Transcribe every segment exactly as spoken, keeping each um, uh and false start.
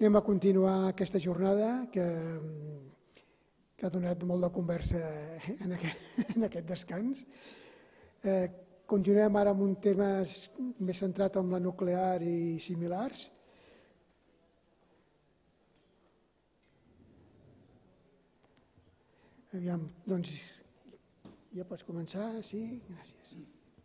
Anem a continuar aquesta jornada que, que ha donat molt de conversa en aquest, en aquest descans. Eh, continuem ara amb un tema més centrat en la nuclear i similars. Aviam, doncs, ja pots començar? Sí, gràcies.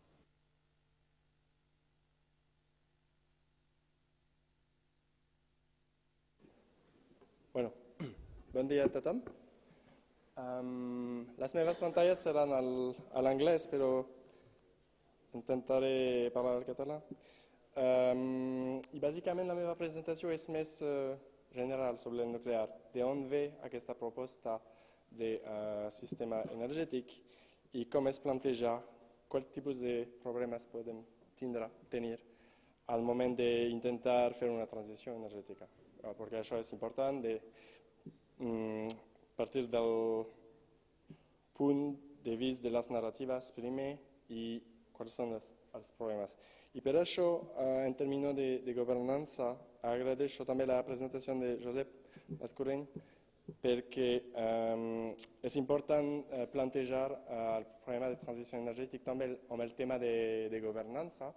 Bueno, bon dia a tothom. Um, les meves pantalles seran al, a l'anglès, però intentaré parlar el català. Um, I bàsicament la meva presentació és més uh, general sobre el nuclear, d'on ve aquesta proposta de uh, sistema energètic i com es planteja qual tipus de problemes podem tindre, tenir al moment d'intentar fer una transició energètica. Perquè això és important de mm, partir del punt de vista de les narratives primer i quals són els, els problemes. I per això, eh, en termes de, de governança, agraeixo també la presentació de Josep Mascoreny perquè eh, és important eh, plantejar eh, el problema de transició energètica també amb el tema de, de governança.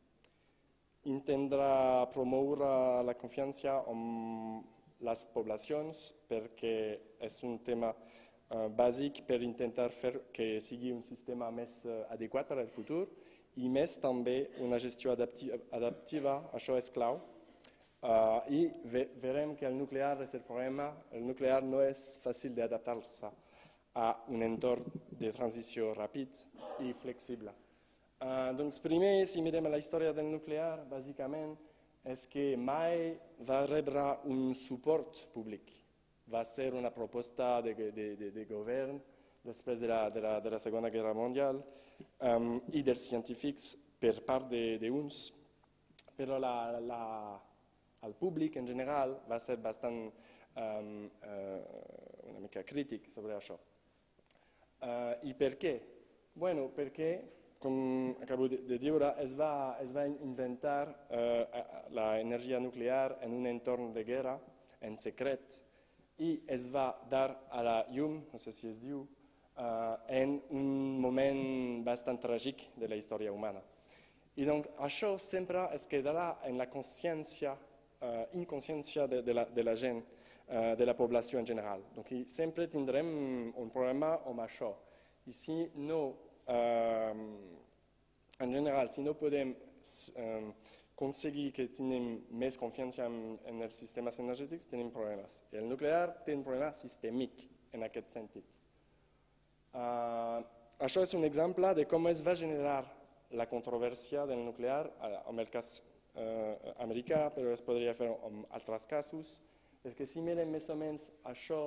Intendrà promoure la confiança amb les poblacions perquè és un tema uh, bàsic per intentar fer que sigui un sistema més uh, adequat per al futur i més també una gestió adaptiva, adaptiva això és clau. Uh, I ve, verem que el nuclear és el problema, el nuclear no és fàcil d'adaptar-se a un entorn de transició ràpid i flexible. Uh, doncs primer, si mirem la història del nuclear, bàsicament, és que mai va rebre un suport públic. Va ser una proposta de, de, de, de govern després de la, de, la, de la Segona Guerra Mundial um, i dels científics per part d'uns, però la, la, el públic en general va ser bastant um, uh, una mica crític sobre això. Uh, I per què? Bueno, perquè com acabo de dir, es va, es va inventar eh, l'energia nuclear en un entorn de guerra, en secret, i es va dar a la llum, no sé si es diu, eh, en un moment bastant tràgic de la història humana. I doncs això sempre es quedarà en la consciència, eh, inconsciència de, de, la, de la gent, eh, de la població en general. Donc, sempre tindrem un problema amb això. I si no Uh, en general, si no podem uh, aconseguir que tinguem més confiança en, en els sistemes energètics, tenim problemes. I el nuclear té un problema sistèmic en aquest sentit. Uh, això és un exemple de com es va generar la controvèrsia del nuclear, uh, en el cas uh, americà, però es podria fer en altres casos. És que si mirem més o menys això,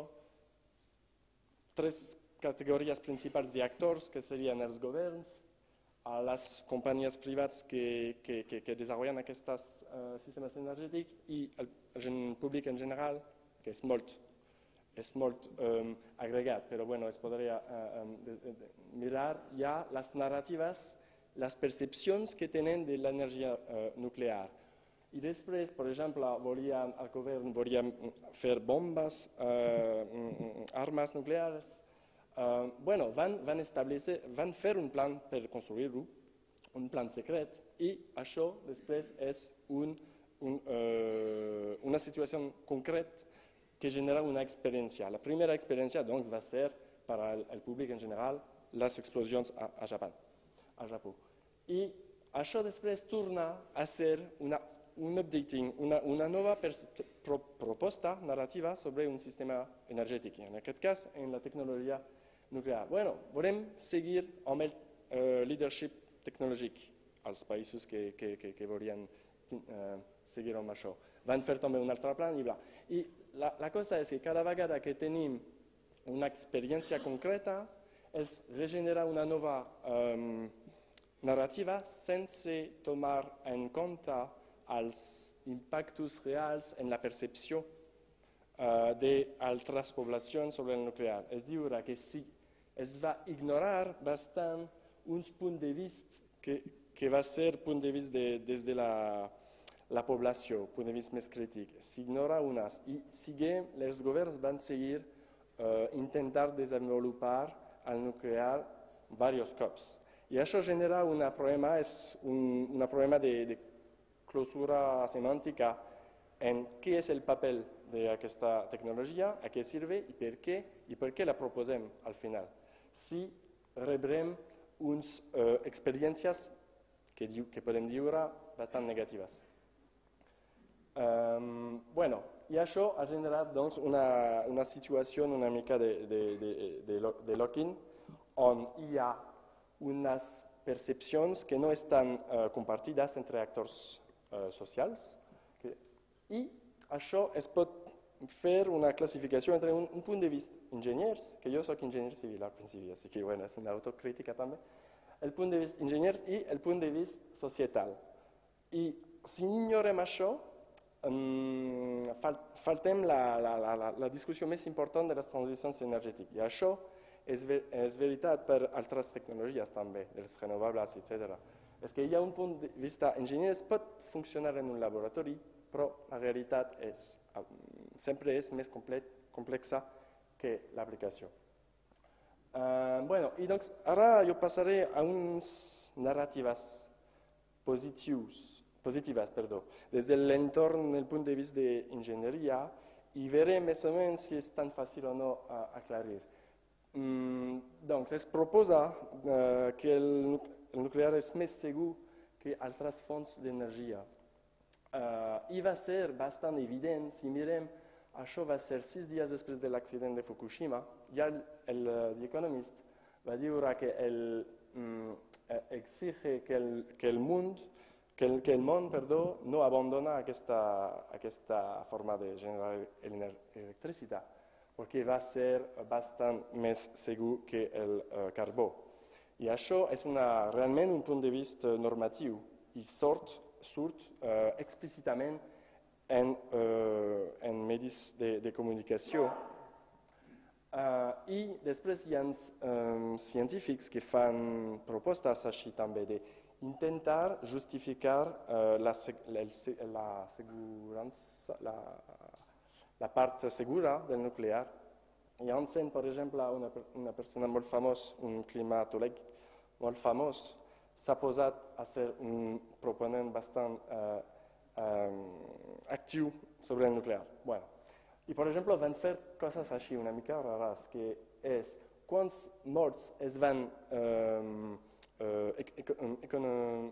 tres categories principals d'actors, que serien els governs, a les companyies privades que, que, que, que desenvolupen aquests uh, sistemes energètics i el, el públic en general, que és molt, és molt um, agregat, però bueno, es podria uh, um, de, de, mirar ja les narratives, les percepcions que tenen de l'energia uh, nuclear. I després, per exemple, volien, el govern volia fer bombes, uh, armes nuclears. Uh, bueno, van, van, van fer un plan per construir-ho, un plan secret, i això després és un, un, uh, una situació concreta que genera una experiència. La primera experiència doncs, va ser per al, al públic en general les explosions a, a, Japó, a Japó. I això després torna a ser una, un updating, una, una nova pro, proposta narrativa sobre un sistema energètic. En aquest cas, en la tecnologia nuclear. Bueno, volem seguir amb el uh, leadership tecnològic als països que, que, que, que volien uh, seguir amb això. Van fer també un altre plan i bla. I la, la cosa és que cada vegada que tenim una experiència concreta és regenerar una nova um, narrativa sense tomar en compte els impactes reals en la percepció uh, d'altres poblacions sobre el nuclear. És dir, que si es va ignorar bastant uns punts de vista que, que va ser punt de vista de, des de la, la població, punt de vista més crític, s'ignora unes i siguem, els governs van seguir uh, intentar desenvolupar el nuclear diversos cops. I això genera un problema, és un, un problema de, de closura semàntica en què és el paper d'aquesta tecnologia, a què serve i per què, i per què la proposem al final. Si rebrem unes uh, experiències que, que podem dir bastant negatives. Um, bueno, i això ha generat doncs, una, una situació una mica de, de, de, de, de lock-in on hi ha unes percepcions que no estan uh, compartides entre actors uh, socials que, i això es pot fer una classificació entre un, un punt de vista enginyers, que jo soc enginyer civil al principi, així que bueno, és una autocrítica també, el punt de vista enginyers i el punt de vista societal. I si ignorem això, um, fal, faltem la, la, la, la discussió més important de les transicions energètiques. I això és, ver, és veritat per altres tecnologies també, els renovables, etcètera. És que hi ha un punt de vista enginyers pot funcionar en un laboratori, però la realitat és, sempre és més complexa que l'aplicació. Uh, bueno, i doncs ara jo passaré a unes narratives positius, positives perdó, des de l'entorn del punt de vista d'enginyeria i verem més o menys si és tan fàcil o no uh, aclarir. Mm, doncs es proposa uh, que el, el nuclear és més segur que altres fonts d'energia. Uh, I va ser bastant evident, si mirem, això va ser sis dies després de l'accident de Fukushima. Ja el, el The Economist va dir que el, mm, exige que el, que el món, que el, que el món perdó, no abandona aquesta, aquesta forma de generar electricitat, perquè va ser bastant més segur que el uh, carbó. I això és una, realment un punt de vista normatiu i surt, surt uh, explícitament en, uh, en medis de, de comunicació. Uh, I després hi ha um, científics que fan propostes així també d'intentar justificar uh, la, la, la, segurança, la, la part segura del nuclear. Hi ha un, per exemple, una, una persona molt famosa, un climatòleg molt famós, s'ha posat a ser un proponent bastant uh, um, actiu sobre el nuclear. Bueno, i, per exemple, van fer coses així una mica rares, que és quants morts es van um, uh,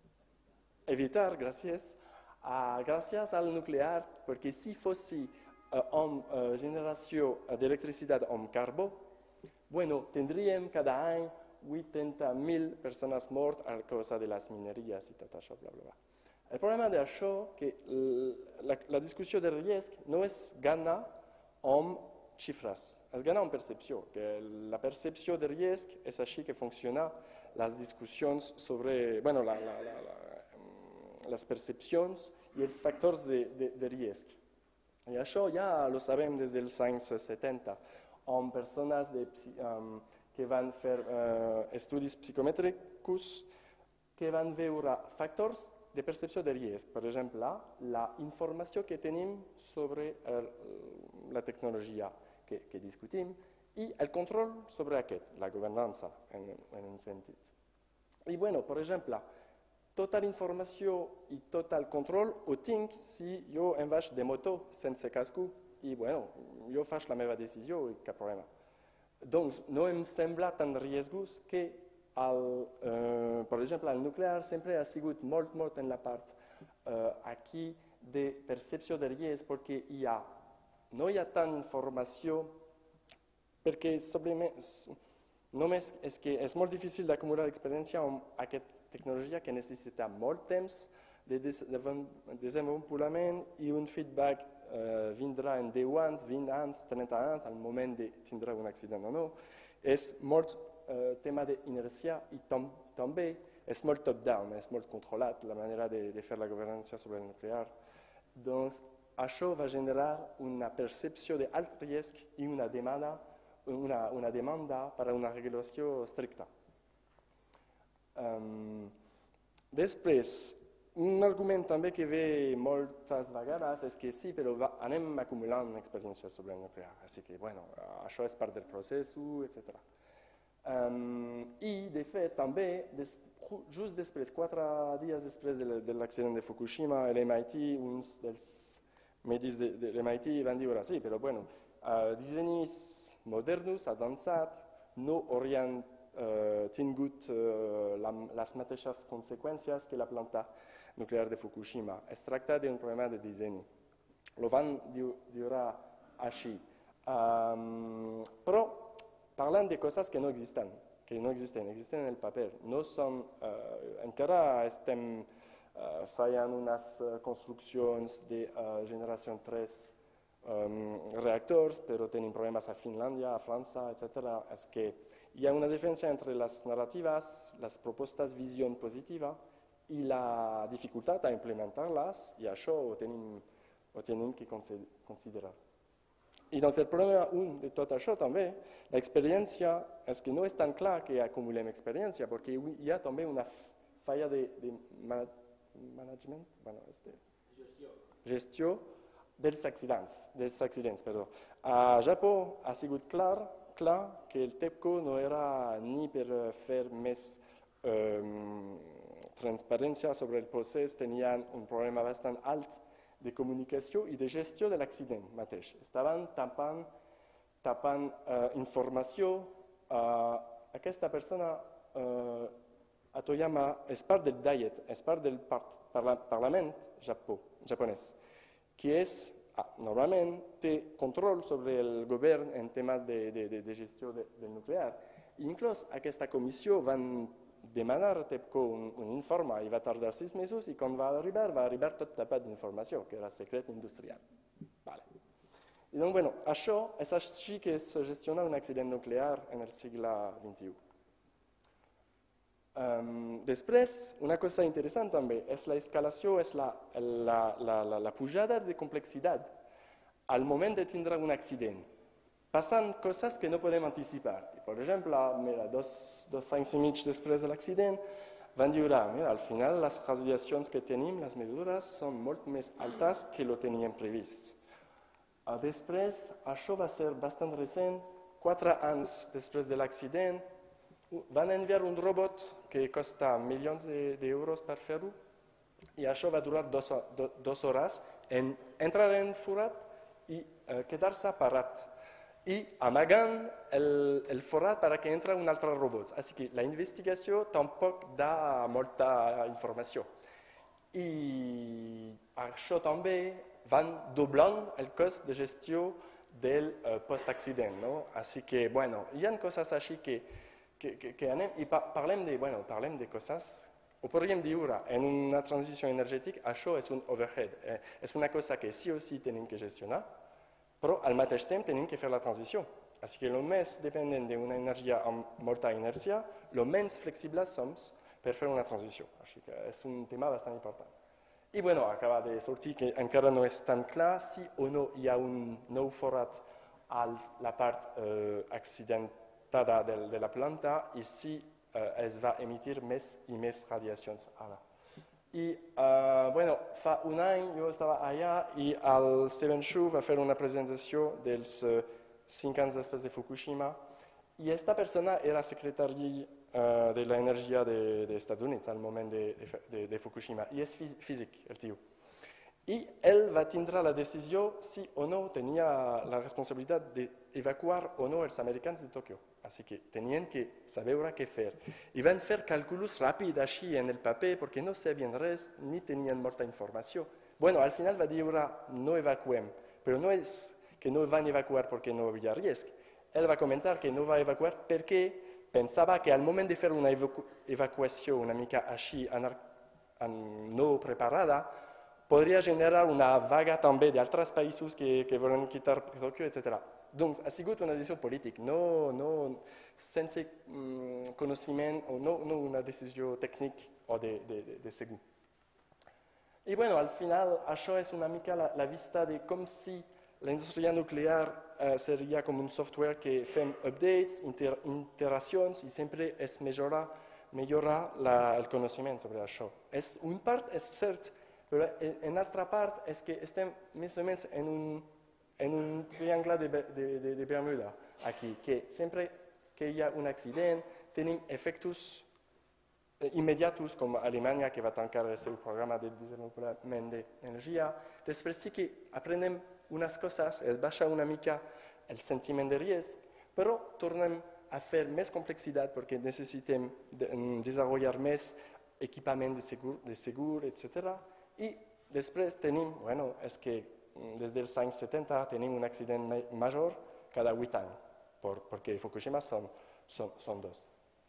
evitar gràcies, a, gràcies al nuclear, perquè si fossi uh, amb uh, generació d'electricitat amb carbó, bueno, tindríem cada any vuitanta mil persones mortes a causa de les mineries i tot això, bla, bla, bla. El problema d'això és que la, la discussió de risc no és gana amb xifres, és gana amb percepció, que la percepció de risc és així que funciona les discussions sobre, bueno, la, la, la, la, les percepcions i els factors de, de, de risc. I això ja ho sabem des dels anys setanta, amb persones de, um, que van fer uh, estudis psicomètrics que van veure factors de percepció de risc. Per exemple, la informació que tenim sobre el, la tecnologia que, que discutim i el control sobre aquest, la governança en, en un sentit. I, bueno, per exemple, tota la informació i tot el control ho tinc si jo em vaig de moto sense casco i, bueno, jo faig la meva decisió i cap problema. Doncs no em sembla tan riscós que, el, eh, per exemple, el nuclear sempre ha sigut molt, molt en la part eh, aquí de percepció de risc perquè hi ha, no hi ha tant informació perquè només és que és molt difícil d'acumular experiència amb aquesta tecnologia que necessita molt temps de desenvolupament i un feedback Uh, vindrà en deu anys, vint anys, trenta anys, al moment de tindre un accident o no. És molt uh, tema d'inèrcia i tam, també és molt top-down, és molt controlat la manera de, de fer la governança sobre el nuclear. Doncs això va generar una percepció d'alt risc i una demanda, una, una demanda per a una regulació estricta. Um, després, un argument també que ve moltes vegades és que sí, però va, anem acumulant experiències sobre el nuclear, així que, bueno, això és part del procés, etcètera. Um, I, de fet, també, des, just després, quatre dies després de, de l'accident de Fukushima, l'M I T, uns dels medis de, de l'M I T van dir, sí, però, bueno, uh, dissenys moderns, avançats, no haurien uh, tingut uh, la, les mateixes conseqüències que la planta nuclear de Fukushima. Es tracta d'un problema de disseny. Lo van dir així. Um, però parlant de coses que no existen, que no existen, existen en el paper. No són, uh, encara estem uh, fallant unes uh, construccions de uh, generació tres um, reactors, però tenim problemes a Finlàndia, a França, etcètera. És que hi ha una diferència entre les narratives, les propostes visió positiva, i la dificultat a implementar-les, i això ho tenim, ho tenim que considerar. I doncs el problema un de tot això també, l'experiència és que no és tan clar que acumulem experiència, perquè hi ha també una falla de, de management, bueno, de gestió. gestió dels accidents. Dels accidents perdó. A Japó ha sigut clar, clar que el TEPCO no era ni per fer més um, transparència sobre el procés, tenien un problema bastant alt de comunicació i de gestió de l'accident mateix. Estaven tapant, tapant uh, informació. Uh, aquesta persona, uh, a Toyama, és part del diet, és part del par parla Parlament Japó, japonès, que és, ah, normalment té control sobre el govern en temes de, de, de, de gestió de, del nuclear. Inclús aquesta comissió van demanar a TEPCO un, un informe i va tardar sis mesos i quan va arribar, va arribar tot tapat d'informació, que era secret industrial. Vale. I doncs, bueno, això és així que es gestiona un accident nuclear en el segle vint-i-u. Um, després, una cosa interessant també és l'escalació, és la, la, la, la, la pujada de complexitat al moment de tindre un accident. Passen coses que no podem anticipar. Per exemple, mira, dos, dos anys i mig després de l'accident, van dir, mira, al final les radiacions que tenim, les mesures, són molt més altes que lo teníem previst. Després, això va ser bastant recent, quatre anys després de l'accident, van enviar un robot que costa milions d'euros per fer-ho, i això va durar dos, do, dos hores, en, entrar en forat i uh, quedar-se parat. I amagant el, el forat perquè entra un altre robot. Així que la investigació tampoc dà molta informació. I això també van doblant el cost de gestió del uh, post-accident. No? Així que, bueno, hi ha coses així que, que, que, que anem i pa parlem de, bueno, parlem de coses, ho podríem dir, en una transició energètica, això és un overhead. Eh, és una cosa que sí o sí tenim que gestionar, però al mateix temps tenim que fer la transició. Així que el més dependent d'una energia amb molta inèrcia, el menys flexibles som per fer una transició. Així que és un tema bastant important. I bueno, acaba de sortir que encara no és tan clar si o no hi ha un nou forat a la part eh, accidentada de, de la planta i si eh, es va emitir més i més radiacions ara. I, uh, bueno, fa un any jo estava allà i el Steven Chu va fer una presentació dels uh, cinc anys després de Fukushima i aquesta persona era secretari uh, de l'energia dels de Estats Units al moment de, de, de Fukushima i és físic, el tio. I ell va tindre la decisió si o no tenia la responsabilitat d'evacuar o no els americans de Tòquio. Així que tenien que saber què fer. I van fer càlculs ràpids així en el paper perquè no sabien res ni tenien molta informació. Bueno, al final va dir no evacuem, però no és que no van evacuar perquè no hi havia risc. Ell va comentar que no va evacuar perquè pensava que al moment de fer una evacu evacuació una mica així no preparada, podria generar una vaga també d'altres països que, que volen quitar Tòquio, etcètera. Doncs ha sigut una decisió política, no, no sense mm, coneixement o no, no una decisió tècnica o de, de, de, de segur. I bueno, al final això és una mica la, la vista de com si la indústria nuclear eh, seria com un software que fem updates, inter, iteracions i sempre es millora millorar la, el coneixement sobre això. És, un part és cert, però en altra part és que estem més o menys en un, en un triangle de, de, de, de Bermuda, aquí, que sempre que hi ha un accident tenim efectes immediatos, com Alemanya, que va tancar el seu programa de desenvolupament d'energia. Després sí que aprenem unes coses, es baixa una mica el sentiment de risc, però tornem a fer més complexitat perquè necessitem de, desenvolupar més equipament de segur, de segur, etcètera. I després tenim, bueno, és que des dels anys setanta tenim un accident major cada vuit anys, por, perquè Fukushima són, són, són dos.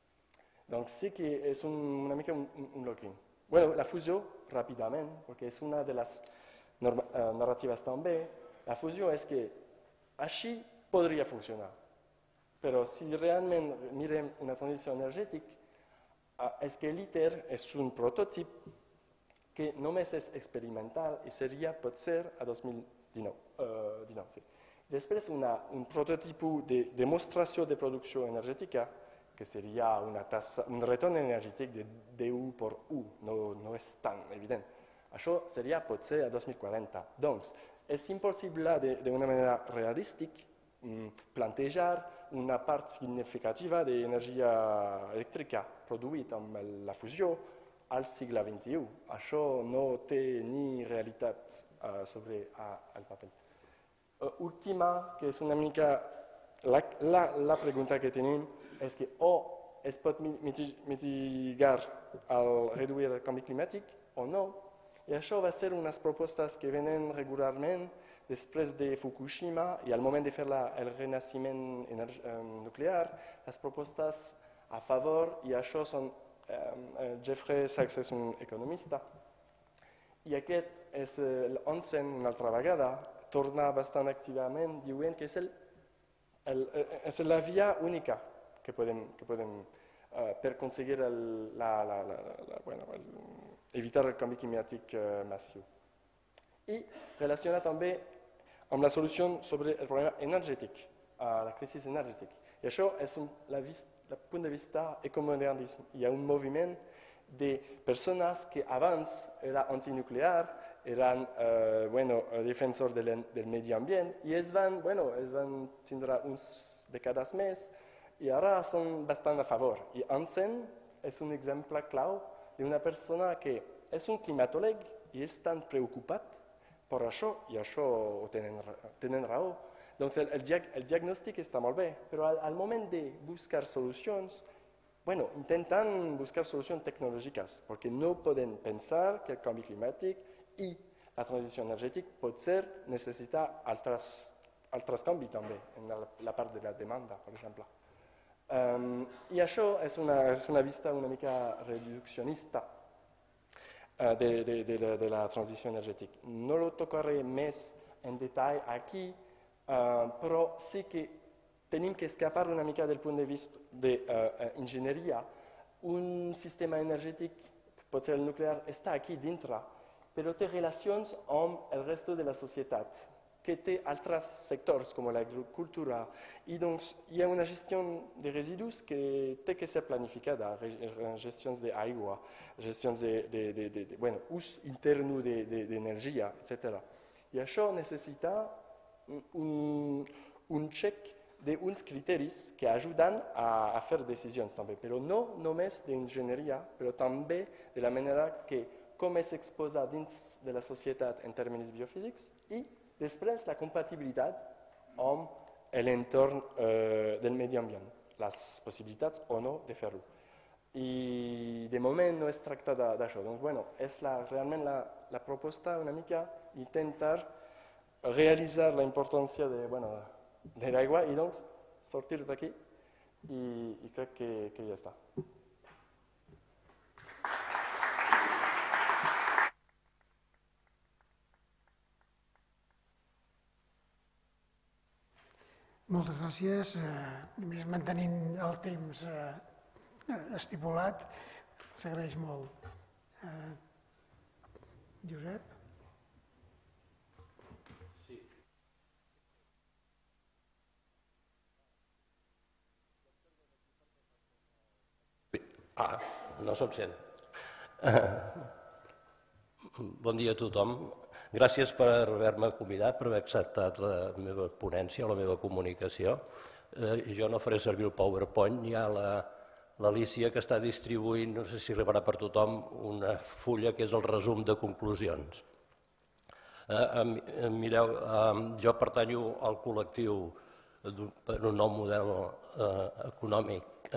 Donc sí que és un, una mica un, un lock-in. Bueno, la fusió, ràpidament, perquè és una de les norma, uh, narratives també, la fusió és que així podria funcionar. Però si realment mirem una transició energètica, uh, és que l'ITER és un prototip que només és experimental i seria potser a dos mil dinou. Uh, dinou sí. Després una, un prototip de demostració de producció energètica que seria una tassa, un retorn energètic de deu per u, no, no és tan evident. Això seria potser a dos mil quaranta. Doncs, és impossible d'una manera realística plantejar una part significativa d'energia elèctrica produïda amb la fusió al segle vint-i-u. Això no té ni realitat uh, sobre uh, el paper. Uh, última, que és una mica la, la, la pregunta que tenim, és que o es pot mitigar al reduir el canvi climàtic o no, i això va ser unes propostes que venen regularment després de Fukushima i al moment de fer la, el renaixement nuclear, les propostes a favor, i això són, eh, Jeffrey Sachs és un economista, i aquest és l'Onsen una altra vegada, torna bastant activament dient que és, el, el, és la via única que podem, que podem uh, per aconseguir el, la, la, la, la, bueno, el, evitar el canvi climàtic uh, massiu. I relaciona també amb la solució sobre el problema energètic, uh, la crisi energètica. I això és un la vist, la punt de vista ecomodernisme. Hi ha un moviment de persones que abans eren antinuclear, eren uh, bueno, defensors del, del medi ambient, i es van, bueno, es van tindre uns dècades més, i ara són bastant a favor. I Hansen és un exemple clau d'una persona que és un climatòleg i és tan preocupat per això, i això tenen, tenen raó. Doncs el, el, diag, el diagnòstic està molt bé, però al, al moment de buscar solucions, bueno, intenten buscar solucions tecnològiques, perquè no poden pensar que el canvi climàtic i la transició energètica potser necessita altres, altres canvis també, en la, la part de la demanda, per exemple. Um, I això és una, és una vista una mica reduccionista uh, de, de, de, de, de la transició energètica. No lo tocaré més en detall aquí, uh, però sí que tenim que escapar una mica del punt de vista d'enginyeria. Uh, un sistema energètic, potser el nuclear, està aquí dintre, però té relacions amb el resto de la societat, que té altres sectors, com l'agricultura, i doncs hi ha una gestió de residus que té que ser planificada, gestions d'aigua, gestions de, de, de, de, de bueno, ús intern d'energia, etcètera. I això necessita un, un check d'uns criteris que ajuden a, a fer decisions també, però no només d'enginyeria, però també de la manera que com es exposa dins de la societat en termes biofísics i després la compatibilitat amb l'entorn eh, del medi ambient, les possibilitats o no de fer-ho. I de moment no es tracta d'això. Doncs, bueno, és la, realment la, la proposta una mica intentar realitzar la importància de, bueno, de l'aigua i doncs sortir d'aquí i, i crec que, que ja està. Moltes gràcies. Eh, més mantenint el temps eh, estipulat, s'agraeix molt. Eh, Josep? Sí. Ah, no se'm sent. Bon dia a tothom. Gràcies per haver-me convidat, per haver acceptat la meva ponència o la meva comunicació. Jo no faré servir el PowerPoint, hi ha l'Alícia que està distribuint, no sé si arribarà per tothom, una fulla que és el resum de conclusions. Mireu, jo pertanyo al col·lectiu per un nou model econòmic,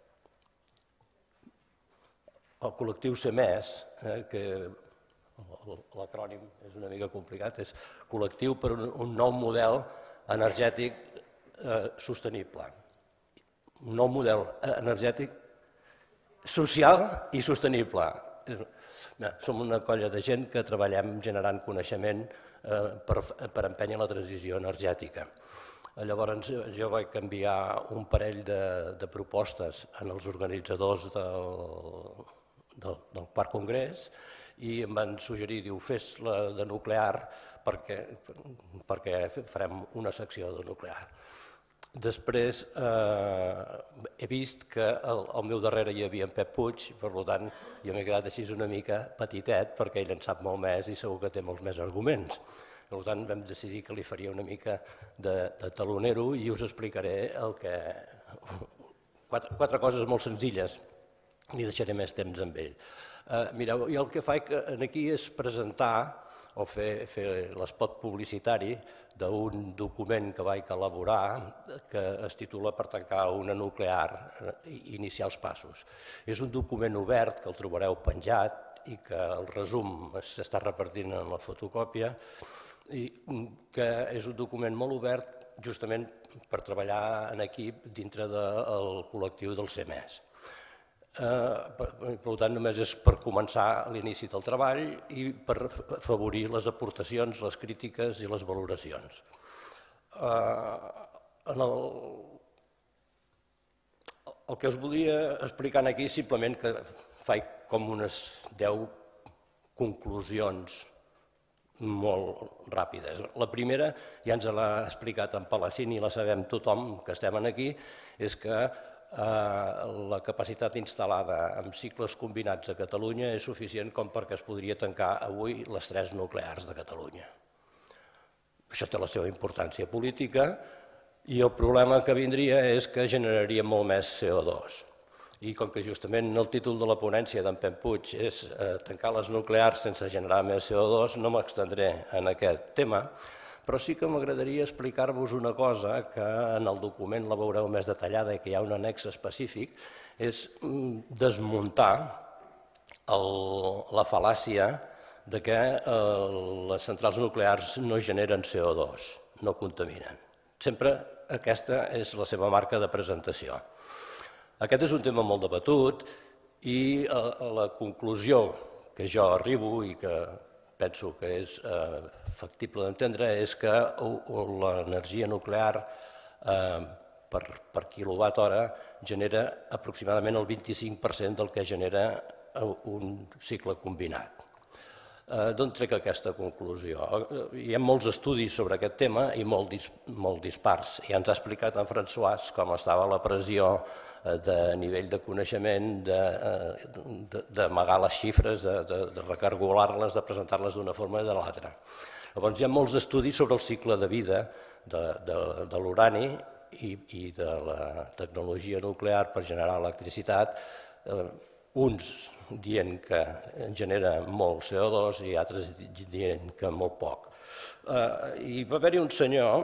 el col·lectiu C més, que l'acrònim és una mica complicat, és Col·lectiu per un nou model energètic sostenible. Un nou model energètic social i sostenible. Som una colla de gent que treballem generant coneixement per empènyer la transició energètica. Llavors jo vaig enviar un parell de propostes als organitzadors del quart congrés i em van suggerir, diu, fes-la de nuclear perquè farem una secció de nuclear. Després he vist que al meu darrere hi havia en Pep Puig, per tant jo m'he quedat així una mica petitet perquè ell en sap molt més i segur que té molts més arguments. Per tant vam decidir que li faria una mica de talonero i us explicaré quatre coses molt senzilles. Li deixaré més temps amb ell. Mireu, jo el que faig aquí és presentar o fer l'espot publicitari d'un document que vaig elaborar que es titula Per tancar una nuclear i iniciar els passos. És un document obert que el trobareu penjat i que el resum s'està repartint en la fotocòpia i que és un document molt obert justament per treballar en equip dintre del col·lectiu del C més. Per tant, només és per començar l'inici del treball i per afavorir les aportacions, les crítiques i les valoracions. El que us volia explicar aquí simplement que faig com unes deu conclusions molt ràpides. La primera, ja ens l'ha explicat en Palacín i la sabem tothom que estem aquí, és que la capacitat instal·lada en cicles combinats a Catalunya és suficient com perquè es podria tancar avui les tres nuclears de Catalunya. Això té la seva importància política i el problema que vindria és que generaria molt més C O dos. I com que justament el títol de la ponència d'en Pep Puig és tancar les nuclears sense generar més C O dos, no m'extendré en aquest tema, però sí que m'agradaria explicar-vos una cosa que en el document la veureu més detallada i que hi ha un annex específic, és desmuntar la fal·làcia que les centrals nuclears no generen C O dos, no contaminen. Sempre aquesta és la seva marca de presentació. Aquest és un tema molt debatut i la conclusió que jo arribo i que penso que és factible d'entendre és que l'energia nuclear per quilowatt hora genera aproximadament el vint-i-cinc per cent del que genera un cicle combinat. D'on trec aquesta conclusió? Hi ha molts estudis sobre aquest tema i molt dispars. Ja ens ha explicat en François com estava la pressió de nivell de coneixement, d'amagar les xifres, de recargolar-les, de presentar-les d'una forma o de l'altra. Llavors hi ha molts estudis sobre el cicle de vida de l'urani i de la tecnologia nuclear per generar electricitat, uns dient que genera molt C O dos i altres dient que molt poc. I va haver-hi un senyor,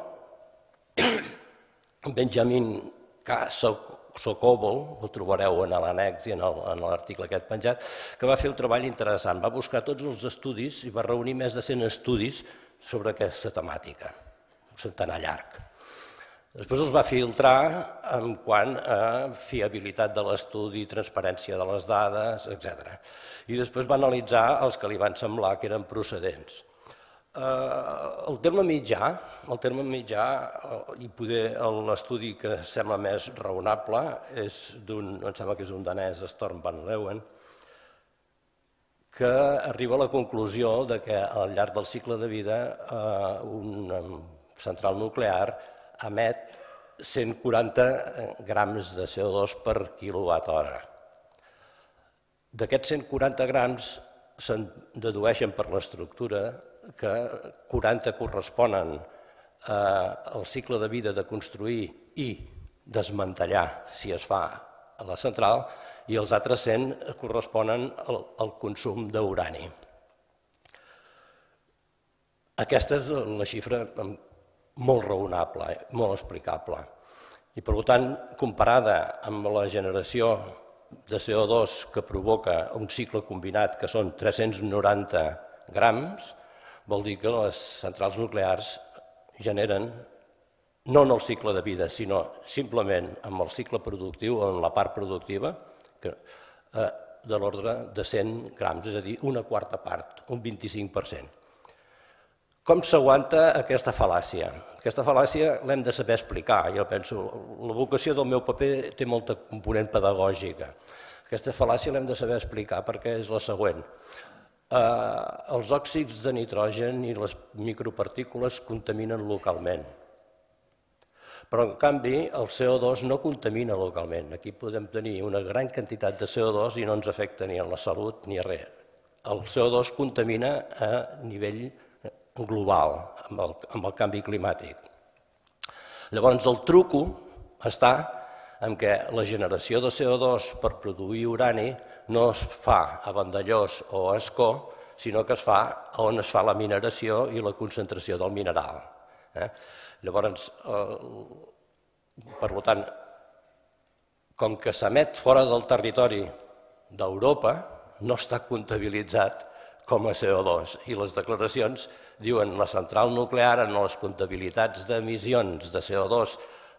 Benjamin K. Sokobel, ho trobareu en l'annex i en l'article aquest penjat, que va fer un treball interessant. Va buscar tots els estudis i va reunir més de cent estudis sobre aquesta temàtica, un centenar llarg. Després els va filtrar en quant a fiabilitat de l'estudi, transparència de les dades, etcètera. I després va analitzar els que li van semblar que eren procedents. El terme mitjà, el terme mitjà i poder l'estudi que sembla més raonable és d'un, em sembla que és un danès, Storm van Leeuwen, que arriba a la conclusió que al llarg del cicle de vida una central nuclear emet cent quaranta grams de C O dos per quilowatt hora. D'aquests cent quaranta grams se'n dedueixen per l'estructura que quaranta corresponen al cicle de vida de construir i desmantellar, si es fa a la central, i els altres cent corresponen al consum d'urani. Aquesta és la xifra molt raonable, molt explicable. I, per tant, comparada amb la generació de C O dos que provoca un cicle combinat, que són tres-cents noranta grams, vol dir que les centrals nuclears generen, no en el cicle de vida, sinó simplement amb el cicle productiu o en la part productiva, de l'ordre de cent grams, és a dir, una quarta part, un vint-i-cinc per cent. Com s'aguanta aquesta fal·làcia? Aquesta fal·làcia l'hem de saber explicar. Jo penso, la vocació del meu paper té molta component pedagògica. Aquesta fal·làcia l'hem de saber explicar perquè és la següent. Els òxids de nitrogen i les micropartícules contaminen localment. Però, en canvi, el C O dos no contamina localment. Aquí podem tenir una gran quantitat de C O dos i no ens afecta ni a la salut ni a res. El C O dos contamina a nivell global, amb el canvi climàtic. Llavors, el truco està en què la generació de C O dos per produir urani no es fa a Vandellòs o a Ascó, sinó que es fa on es fa la mineració i la concentració del mineral. Llavors, per tant, com que s'emet fora del territori d'Europa, no està comptabilitzat com a C O dos. I les declaracions diuen la central nuclear en les comptabilitats d'emissions de C O dos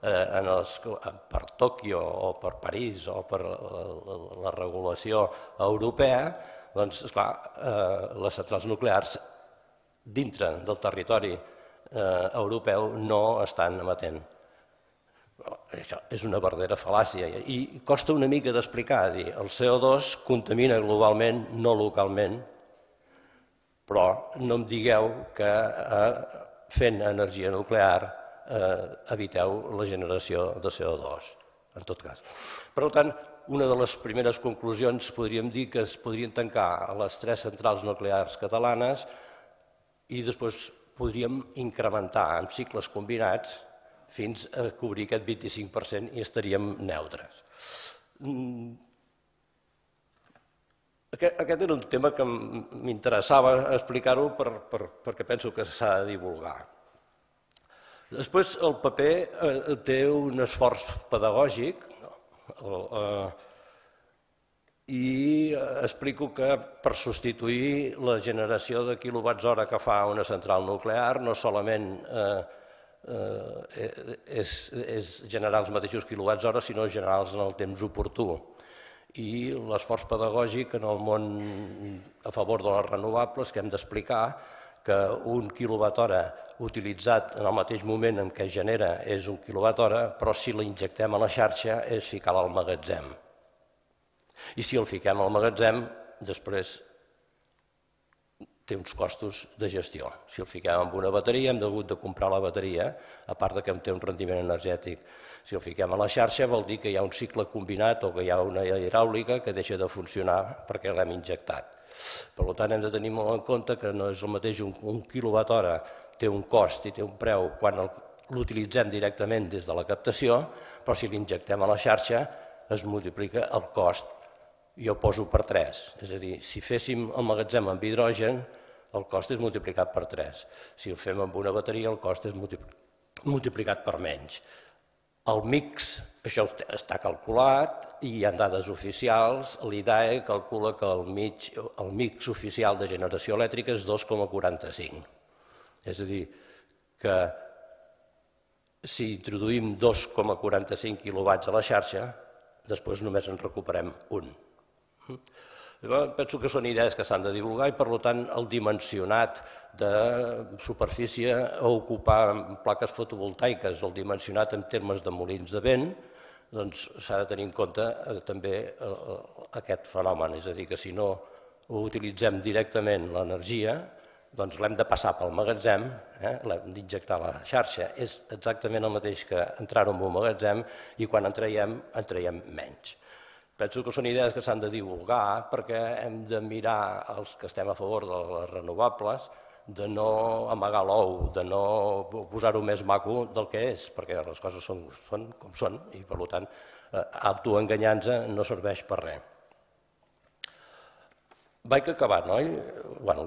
per Tòquio o per París o per la regulació europea, doncs, esclar, les centrals nuclears dintre del territori europeu no estan emetent. Això és una verdadera fal·làcia i costa una mica d'explicar. El C O dos contamina globalment, no localment, però no em digueu que fent energia nuclear eviteu la generació de C O dos, en tot cas. Per tant, una de les primeres conclusions podríem dir que es podrien tancar a les tres centrals nuclears catalanes i després podríem incrementar en cicles combinats fins a cobrir aquest vint-i-cinc per cent i estaríem neutres. Aquest era un tema que m'interessava explicar-ho perquè penso que s'ha de divulgar. Després el paper té un esforç pedagògic i explico que per substituir la generació de quilowatts hora que fa una central nuclear no solament és generar els mateixos quilowatts hora, sinó generar-los en el temps oportú. I l'esforç pedagògic en el món a favor de les renovables, que hem d'explicar que un quilowatt hora utilitzat en el mateix moment en què genera és un quilowatt hora, però si l'injectem a la xarxa és ficar-la al magatzem. I si el fiquem al magatzem, després té uns costos de gestió. Si el fiquem amb una bateria, hem hagut de comprar la bateria, a part que té un rendiment energètic. Si el fiquem a la xarxa vol dir que hi ha un cicle combinat o que hi ha una hidràulica que deixa de funcionar perquè l'hem injectat. Per tant, hem de tenir molt en compte que no és el mateix un quilowatt hora, té un cost i té un preu quan l'utilitzem directament des de la captació, però si l'injectem a la xarxa es multiplica el cost, jo poso per tres. És a dir, si féssim el magatzem amb hidrogen, el cost és multiplicat per tres. Si ho fem amb una bateria, el cost és multiplicat per menys. El mix, això està calculat i hi ha dades oficials. L'I D A E calcula que el mix oficial de generació elèctrica és dos coma quaranta-cinc. És a dir, que si introduïm dos coma quaranta-cinc quilowatts a la xarxa, després només en recuperem un. Penso que són idees que s'han de divulgar i, per tant, el dimensionat de superfície a ocupar plaques fotovoltaiques, el dimensionat en termes de molins de vent, doncs s'ha de tenir en compte també aquest fenomen. És a dir, que si no utilitzem directament l'energia, doncs l'hem de passar pel magatzem, l'hem d'injectar a la xarxa. És exactament el mateix que entrar-ho en un magatzem i quan en traiem, en traiem menys. Penso que són idees que s'han de divulgar perquè hem de mirar els que estem a favor de les renovables de no amagar l'ou, de no posar-ho més maco del que és, perquè les coses són, són com són i, per tant, autoenganyar-nos no serveix per res. Vaig acabant, oi? Bueno,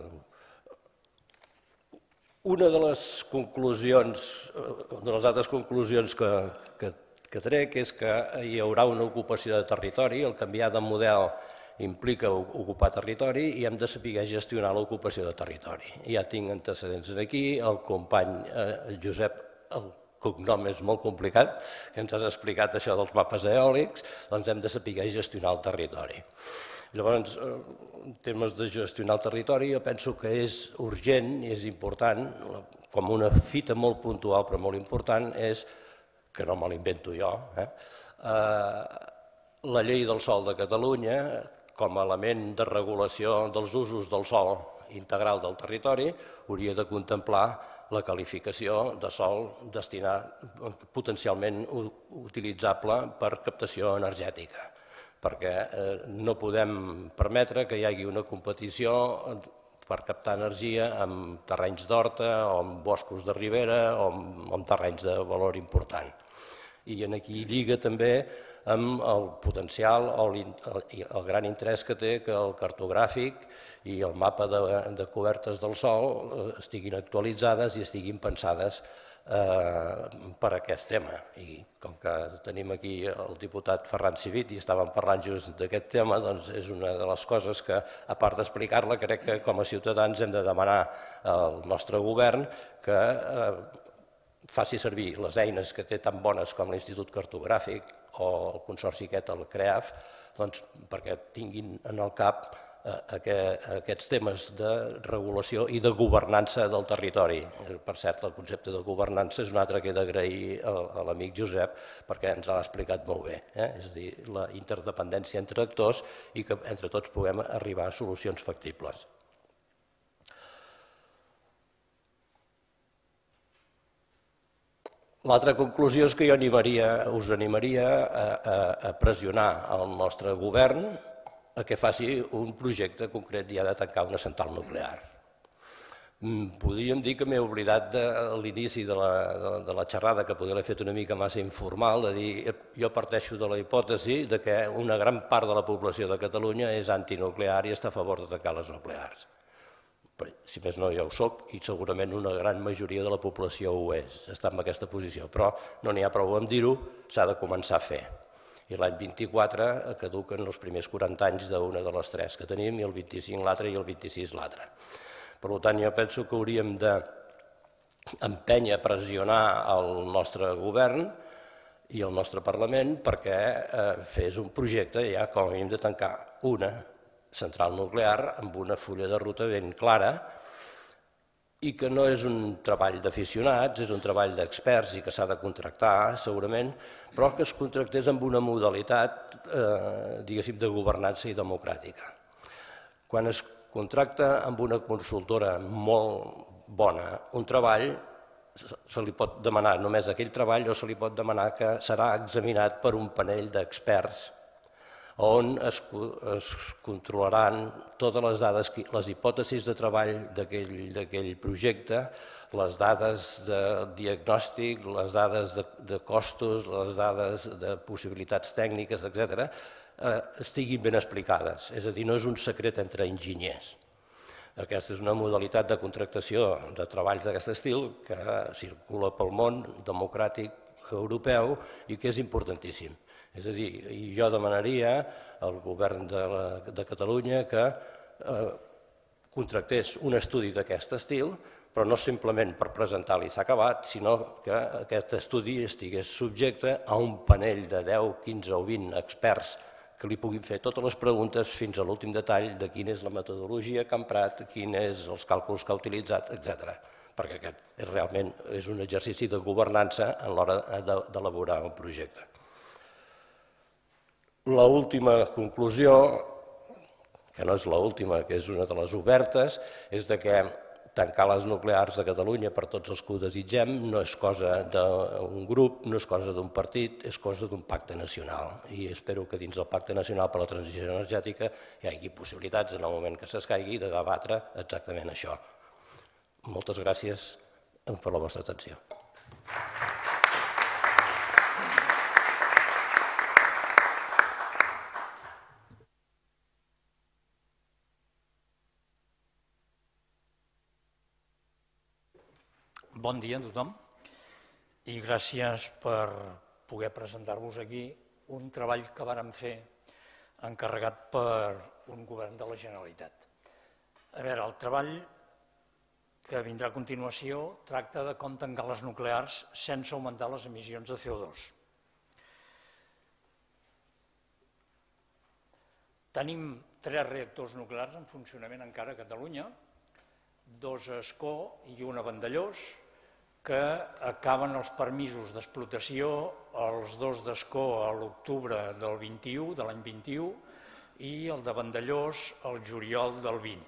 una de les conclusions, de les altres conclusions que, que, que trec és que hi haurà una ocupació de territori, el canviar de model implica ocupar territori i hem de saber gestionar l'ocupació de territori. Ja tinc antecedents aquí, el company Josep, el cognom és molt complicat, que ens has explicat això dels mapes eòlics, doncs hem de saber gestionar el territori. Llavors, en termes de gestionar el territori, jo penso que és urgent i és important, com una fita molt puntual però molt important, és, que no me l'invento jo, la llei del sòl de Catalunya, com a element de regulació dels usos del sòl integral del territori, hauria de contemplar la qualificació de sòl destinat potencialment utilitzable per captació energètica, perquè no podem permetre que hi hagi una competició per captar energia en terrenys d'horta o en boscos de ribera o en terrenys de valor important. I aquí lliga també amb el potencial o el gran interès que té que el cartogràfic i el mapa de cobertes del sòl estiguin actualitzades i estiguin pensades per a aquest tema. I com que tenim aquí el diputat Ferran Civit i estàvem parlant just d'aquest tema, doncs és una de les coses que, a part d'explicar-la, crec que com a ciutadans hem de demanar al nostre govern que faci servir les eines que té tan bones com l'Institut Cartogràfic o el Consorci aquest, el CREAF, perquè tinguin en el cap aquests temes de regulació i de governança del territori. Per cert, el concepte de governança és un altre que he d'agrair a l'amic Josep perquè ens l'ha explicat molt bé. És a dir, la interdependència entre actors i que entre tots puguem arribar a solucions factibles. L'altra conclusió és que jo us animaria a pressionar el nostre govern a que faci un projecte concret ja de tancar una central nuclear. Podríem dir que m'he oblidat de l'inici de la xerrada, que podria haver fet una mica massa informal, de dir jo parteixo de la hipòtesi que una gran part de la població de Catalunya és antinuclear i està a favor de tancar les nuclears. Si més no, jo ho soc i segurament una gran majoria de la població ho és, està en aquesta posició, però no n'hi ha prou amb dir-ho, s'ha de començar a fer. I l'any vint-i-quatre caduquen els primers quaranta anys d'una de les tres que tenim i el vint-i-cinc l'altre i el vint-i-sis l'altre. Per tant, jo penso que hauríem d'empènyer, pressionar el nostre govern i el nostre Parlament perquè fes un projecte ja com hem de tancar una central nuclear amb una fulla de ruta ben clara i que no és un treball d'aficionats, és un treball d'experts i que s'ha de contractar segurament, però que es contractés amb una modalitat, diguéssim, de governança i democràtica. Quan es contracta amb una consultora molt bona un treball, se li pot demanar només aquell treball o se li pot demanar que serà examinat per un panell d'experts on es controlaran totes les dades, les hipòtesis de treball d'aquell projecte, les dades de diagnòstic, les dades de costos, les dades de possibilitats tècniques, etcètera, estiguin ben explicades. És a dir, no és un secret entre enginyers. Aquesta és una modalitat de contractació de treballs d'aquest estil que circula pel món democràtic europeu i que és importantíssim. És a dir, jo demanaria al govern de Catalunya que contractés un estudi d'aquest estil, però no simplement per presentar-li s'ha acabat, sinó que aquest estudi estigués subjecte a un panell de deu, quinze o vint experts que li puguin fer totes les preguntes fins a l'últim detall de quina és la metodologia que ha emprat, quins són els càlculs que ha utilitzat, etcètera. Perquè aquest realment és un exercici de governança a l'hora d'elaborar un projecte. L'última conclusió, que no és l'última, que és una de les obertes, és que tancar les nuclears de Catalunya per tots els que ho desitgem no és cosa d'un grup, no és cosa d'un partit, és cosa d'un pacte nacional. I espero que dins del Pacte Nacional per a la Transició Energètica hi hagi possibilitats en el moment que s'escaigui de debatre exactament això. Moltes gràcies per la vostra atenció. Bon dia a tothom i gràcies per poder presentar-vos aquí un treball que vàrem fer encarregat per un govern de la Generalitat. A veure, el treball que vindrà a continuació tracta de com tancar les nuclears sense augmentar les emissions de C O dos. Tenim tres reactors nuclears en funcionament encara a Catalunya, dos a Ascó i un a Vandellòs, que acaben els permisos d'explotació, els dos d'Ascó a l'octubre del vint-i-u, de l'any vint-i-u, i el de Vandellòs al juliol del vint.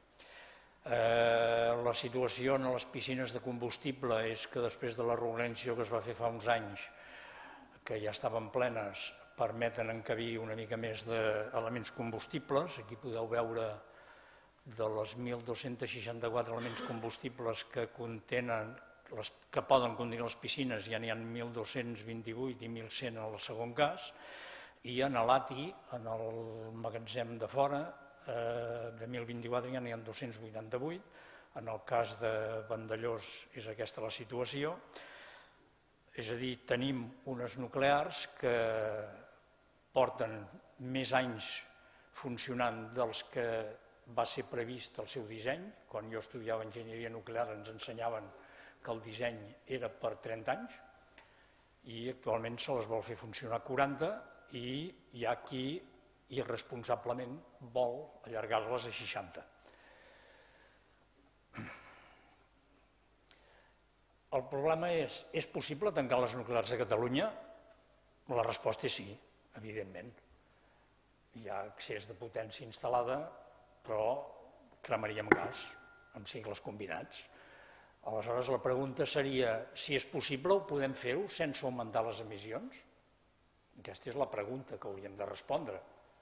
La situació en les piscines de combustible és que després de la regularització que es va fer fa uns anys, que ja estaven plenes, permeten encabir una mica més d'elements combustibles. Aquí podeu veure de les mil dos-cents seixanta-quatre elements combustibles que contenen que poden contenir les piscines, ja n'hi ha mil dos-cents vint-i-vuit i mil cent en el segon cas, i en l'A T I, en el magatzem de fora, de mil vint-i-quatre ja n'hi ha dos-cents vuitanta-vuit, en el cas de Vandellòs és aquesta la situació, és a dir, tenim unes nuclears que porten més anys funcionant dels que va ser previst el seu disseny. Quan jo estudiava enginyeria nuclear ens ensenyaven que el disseny era per trenta anys i actualment se les vol fer funcionar quaranta i hi ha qui irresponsablement vol allargar-les a seixanta. El problema és, és possible tancar les nuclears a Catalunya? La resposta és sí, evidentment. Hi ha excés de potència instal·lada, però cremaríem gas amb cicles combinats. Aleshores, la pregunta seria, si és possible, ho podem fer-ho sense augmentar les emissions? Aquesta és la pregunta que hauríem de respondre.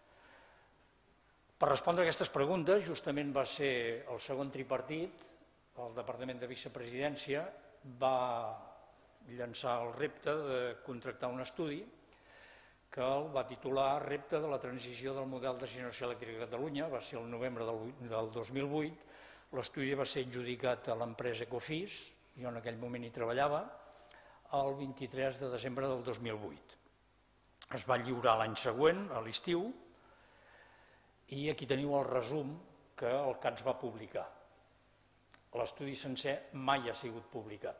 Per respondre a aquestes preguntes, justament va ser el segon tripartit, el Departament de Vicepresidència, va llançar el repte de contractar un estudi que el va titular Repte de la transició del model de generació elèctrica a Catalunya, va ser el novembre del dos mil vuit. L'estudi va ser adjudicat a l'empresa Ecofys, jo en aquell moment hi treballava, el vint-i-tres de desembre del dos mil vuit. Es va lliurar l'any següent, a l'estiu, i aquí teniu el resum que el C A T S va publicar. L'estudi sencer mai ha sigut publicat.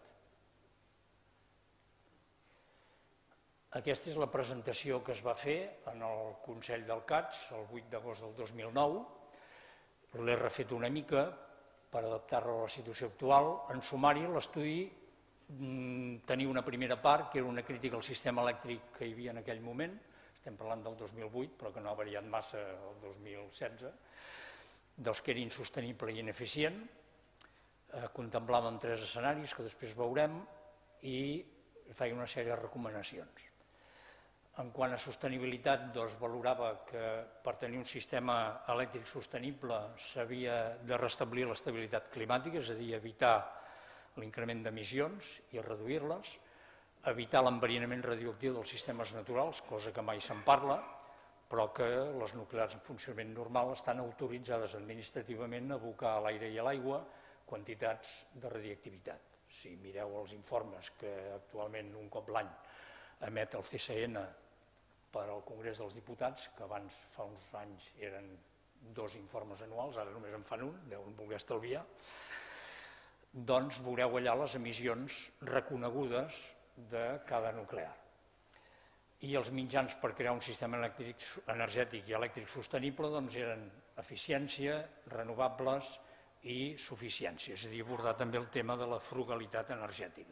Aquesta és la presentació que es va fer en el Consell del C A T S el vuit d'agost del dos mil nou. L'he refet una mica per adaptar-lo a la situació actual. En sumari, l'estudi tenia una primera part, que era una crítica al sistema elèctric que hi havia en aquell moment, estem parlant del dos mil vuit, però que no ha variat massa el dos mil setze, dels que era insostenible i ineficient. Contemplàvem tres escenaris, que després veurem, i feia una sèrie de recomanacions. En quant a sostenibilitat, valorava que per tenir un sistema elèctric sostenible s'havia de restablir l'estabilitat climàtica, és a dir, evitar l'increment d'emissions i reduir-les, evitar l'enverinament radioactiu dels sistemes naturals, cosa que mai se'n parla, però que les nuclears en funcionament normal estan autoritzades administrativament a abocar a l'aire i a l'aigua quantitats de radioactivitat. Si mireu els informes que actualment un cop l'any emet el C C N per al Congrés dels Diputats, que abans fa uns anys eren dos informes anuals, ara només en fan un, deuen voler estalviar, doncs veureu allà les emissions reconegudes de cada nuclear. I els mitjans per crear un sistema energètic i elèctric sostenible eren eficiència, renovables i suficiència, és a dir, abordar també el tema de la frugalitat energètica.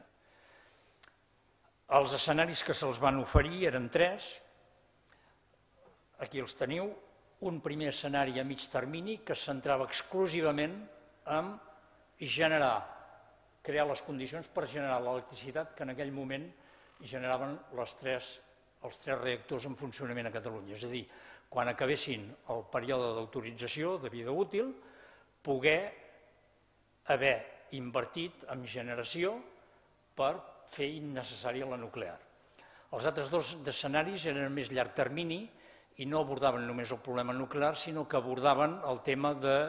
Els escenaris que se'ls van oferir eren tres. Aquí els teniu. Un primer escenari a mig termini que es centrava exclusivament en generar, crear les condicions per generar l'electricitat que en aquell moment generaven les tres, els tres reactors en funcionament a Catalunya. És a dir, quan acabessin el període d'autorització de vida útil, poder haver invertit en generació per fer innecessària la nuclear. Els altres dos escenaris eren més llarg termini i no abordaven només el problema nuclear, sinó que abordaven el tema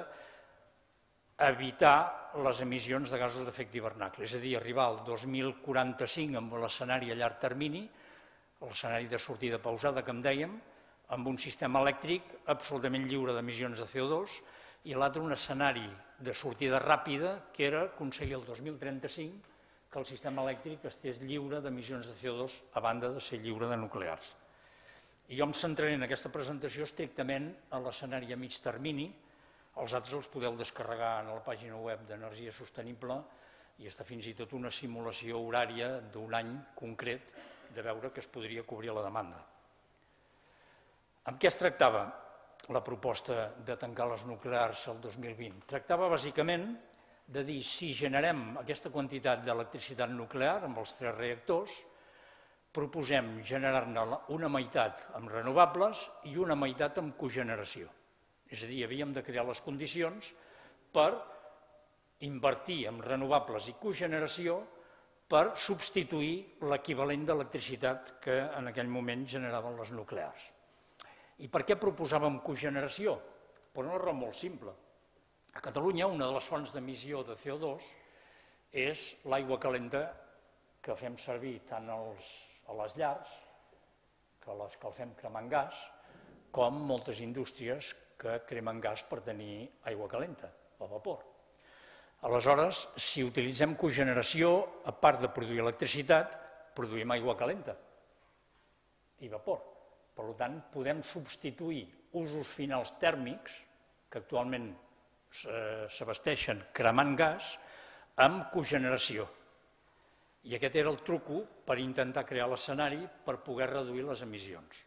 d'evitar les emissions de gasos d'efecte hivernacle. És a dir, arribar al dos mil quaranta-cinc amb l'escenari a llarg termini, l'escenari de sortida pausada, que en dèiem, amb un sistema elèctric absolutament lliure d'emissions de C O dos, i l'altre un escenari de sortida ràpida, que era aconseguir el dos mil trenta-cinc que el sistema elèctric estés lliure d'emissions de C O dos a banda de ser lliure de nuclears. I jo em centraré en aquesta presentació estrictament a l'escenari a mig termini. Els altres els podeu descarregar a la pàgina web d'Energia Sostenible i està fins i tot una simulació horària d'un any concret de veure que es podria cobrir la demanda. Amb què es tractava la proposta de tancar les nuclears el dos mil vint? Tractava bàsicament de dir si generem aquesta quantitat d'electricitat nuclear amb els tres reactors, proposem generar-ne una meitat amb renovables i una meitat amb cogeneració. És a dir, havíem de crear les condicions per invertir en renovables i cogeneració per substituir l'equivalent d'electricitat que en aquell moment generaven les nuclears. I per què proposàvem cogeneració? Per una raó molt simple. A Catalunya una de les fonts d'emissió de C O dos és l'aigua calenta que fem servir tant als, a les llars, que les calfem cremant gas, com moltes indústries que cremen gas per tenir aigua calenta, o vapor. Aleshores, si utilitzem cogeneració, a part de produir electricitat, produïm aigua calenta i vapor. Per tant, podem substituir usos finals tèrmics, que actualment s'abasteixen cremant gas, amb cogeneració. I aquest era el truco per intentar crear l'escenari per poder reduir les emissions.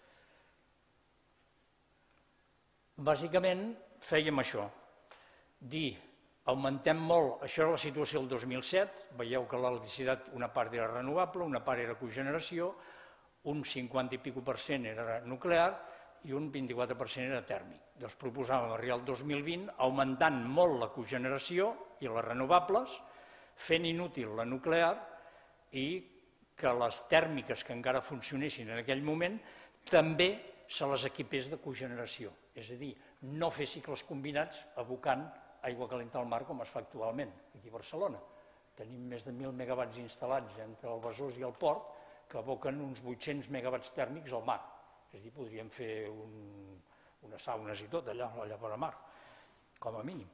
Bàsicament fèiem això, dir, augmentem molt, això era la situació del dos mil set, veieu que l'electricitat una part era renovable, una part era cogeneració, un cinquanta i pico per cent era nuclear i un vint-i-quatre per cent era tèrmic. Doncs proposàvem arribar al dos mil vint augmentant molt la cogeneració i les renovables, fent inútil la nuclear i que les tèrmiques que encara funcionessin en aquell moment també se les equipés de cogeneració. És a dir, no fer cicles combinats abocant aigua calenta al mar com es fa actualment aquí a Barcelona. Tenim més de mil megawatts instal·lats entre el Besòs i el port que aboquen uns vuit-cents megawatts tèrmics al mar. És a dir, podríem fer un, unes saunes i tot allà, allà per a mar, com a mínim.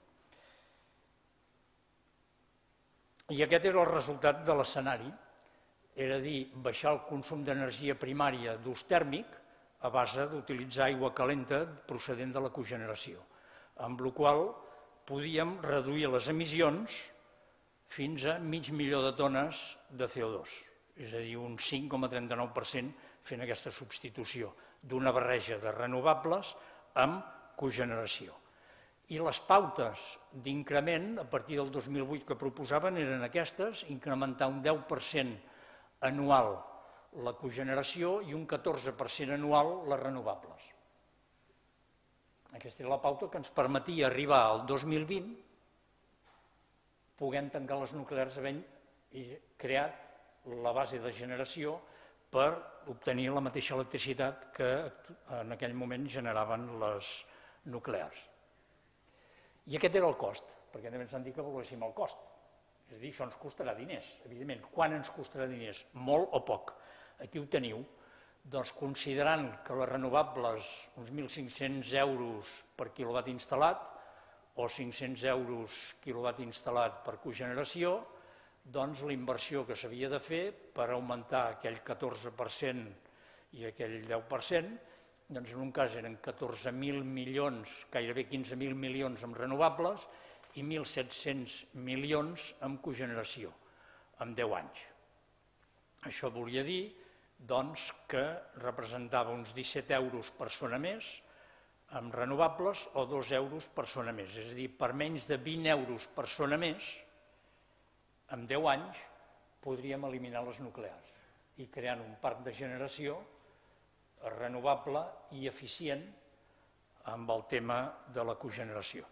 I aquest era el resultat de l'escenari, era dir, baixar el consum d'energia primària d'ús tèrmic a base d'utilitzar aigua calenta procedent de la cogeneració, amb la qual podíem reduir les emissions fins a mig milió de tones de C O dos, és a dir, un cinc coma trenta-nou per cent fent aquesta substitució d'una barreja de renovables amb cogeneració. I les pautes d'increment a partir del dos mil vuit que proposaven eren aquestes, incrementar un deu per cent anual la cogeneració i un catorze per cent anual les renovables. Aquesta era la pauta que ens permetia arribar al dos mil vint podent tancar les nuclears havent creat la base de generació per obtenir la mateixa electricitat que en aquell moment generaven les nuclears. I aquest era el cost, perquè també ens han dit que avaluéssim el cost. És a dir, això ens costarà diners, evidentment. Quan ens costarà diners? Molt o poc? Aquí ho teniu. Doncs considerant que les renovables uns mil cinc-cents euros per quilowatt instal·lat o cinc-cents euros quilowatt instal·lat per cogeneració, doncs la inversió que s'havia de fer per augmentar aquell catorze per cent i aquell deu per cent, doncs en un cas eren catorze mil milions, gairebé quinze mil milions amb renovables i mil set-cents milions amb cogeneració, en deu anys. Això volia dir doncs, que representava uns disset euros persona més amb renovables o dos euros persona més. És a dir, per menys de vint euros persona més, en deu anys podríem eliminar les nuclears i creant un parc de generació renovable i eficient amb el tema de la cogeneració.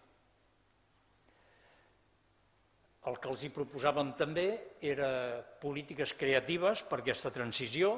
El que els hi proposàvem també era polítiques creatives per aquesta transició,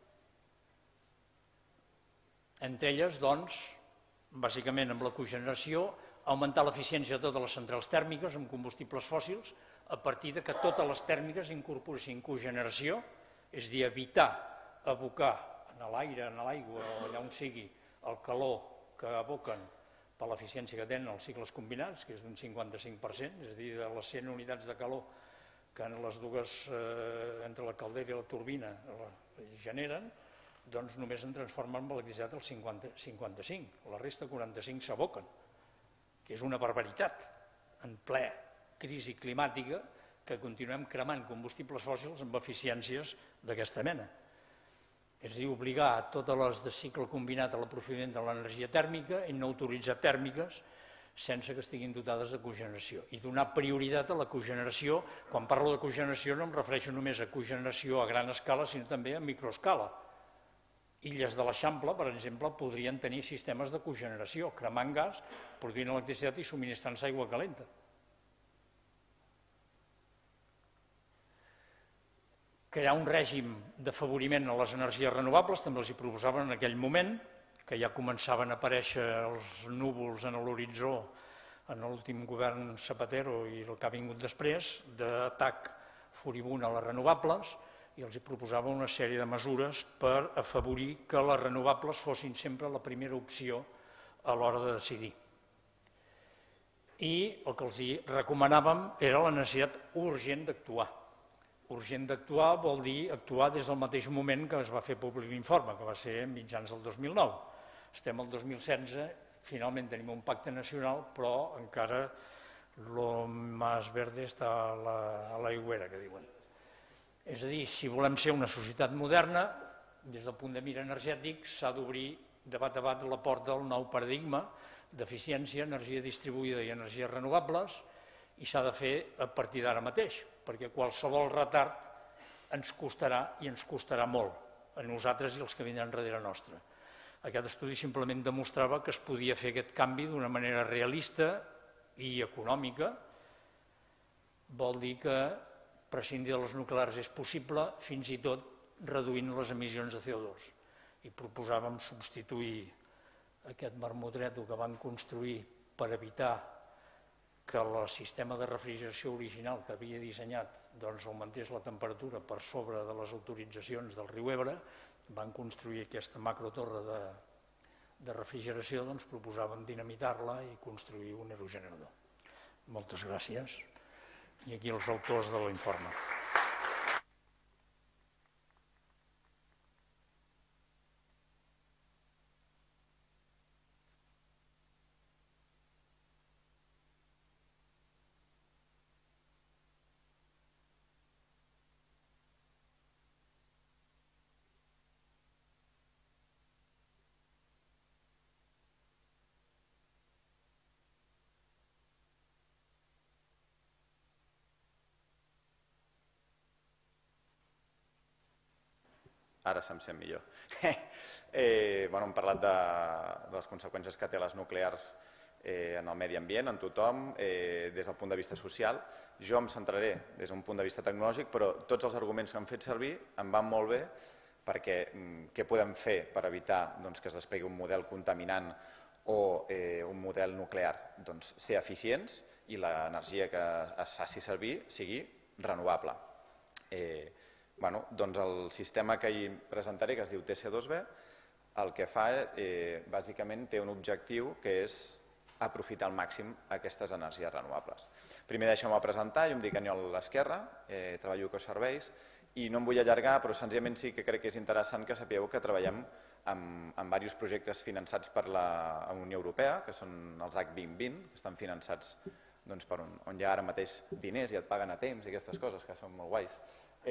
entre elles, doncs, bàsicament amb la cogeneració, augmentar l'eficiència de totes les centrals tèrmiques amb combustibles fòssils a partir que totes les tèrmiques incorporessin cogeneració, és a dir, evitar abocar en l'aire, en l'aigua o allà on sigui el calor que aboquen per l'eficiència que tenen els cicles combinats, que és d'un cinquanta-cinc per cent, és a dir, de les cent unitats de calor que en les dues, entre la caldera i la turbina generen, doncs només en transformen amb electricitat el cinquanta-cinc, la resta quaranta-cinc s'aboquen, que és una barbaritat en ple crisi climàtica que continuem cremant combustibles fòssils amb eficiències d'aquesta mena. És a dir, obligar a totes les de cicle combinat a l'aprofitament de l'energia tèrmica i no autoritzar tèrmiques sense que estiguin dotades de cogeneració i donar prioritat a la cogeneració. Quan parlo de cogeneració no em refereixo només a cogeneració a gran escala, sinó també a microescala. Illes de l'Eixample, per exemple, podrien tenir sistemes de cogeneració, cremant gas, produint electricitat i subministrant-se aigua calenta. Crear un règim d'afavoriment a les energies renovables, també els hi proposaven en aquell moment, que ja començaven a aparèixer els núvols en l'horitzó en l'últim govern Zapatero i el que ha vingut després, d'atac furibund a les renovables, i els proposava una sèrie de mesures per afavorir que les renovables fossin sempre la primera opció a l'hora de decidir. I el que els recomanàvem era la necessitat urgent d'actuar. Urgent d'actuar vol dir actuar des del mateix moment que es va fer públic l'informe, que va ser mitjans del dos mil nou. Estem al dos mil setze, finalment tenim un pacte nacional, però encara lo más verde està a l'aigüera, que diuen. És a dir, si volem ser una societat moderna, des del punt de mira energètic, s'ha d'obrir de bat a bat la porta al nou paradigma d'eficiència, energia distribuïda i energies renovables, i s'ha de fer a partir d'ara mateix, perquè qualsevol retard ens costarà i ens costarà molt, a nosaltres i els que vindran darrere nostre. Aquest estudi simplement demostrava que es podia fer aquest canvi d'una manera realista i econòmica. Vol dir que prescindir de les nuclears és possible, fins i tot reduint les emissions de C O dos. I proposàvem substituir aquest marmotreto que van construir per evitar que el sistema de refrigeració original que havia dissenyat augmentés la temperatura per sobre de les autoritzacions del riu Ebre, van construir aquesta macrotorre de refrigeració, doncs proposàvem dinamitar-la i construir un aerogenerador. Moltes gràcies. I aquí els autors de l'informe. Ara se'm sent millor. Hem parlat de les conseqüències que té les nuclears en el medi ambient, en tothom, des del punt de vista social. Jo em centraré des d'un punt de vista tecnològic, però tots els arguments que han fet servir em van molt bé, perquè què podem fer per evitar que es desplegui un model contaminant o un model nuclear? Doncs ser eficients i l'energia que es faci servir sigui renovable. Doncs el sistema que hi presentaré, que es diu T C dos B, el que fa, bàsicament, té un objectiu que és aprofitar al màxim aquestes energies renovables. Primer deixeu-me presentar, jo em dic Aniol Esquerra, treballo a Ecoserveis, i no em vull allargar, però senzillament sí que crec que és interessant que sapigueu que treballem en diversos projectes finançats per la Unió Europea, que són els H vint vint, que estan finançats per on hi ha ara mateix diners i et paguen a temps i aquestes coses, que són molt guais.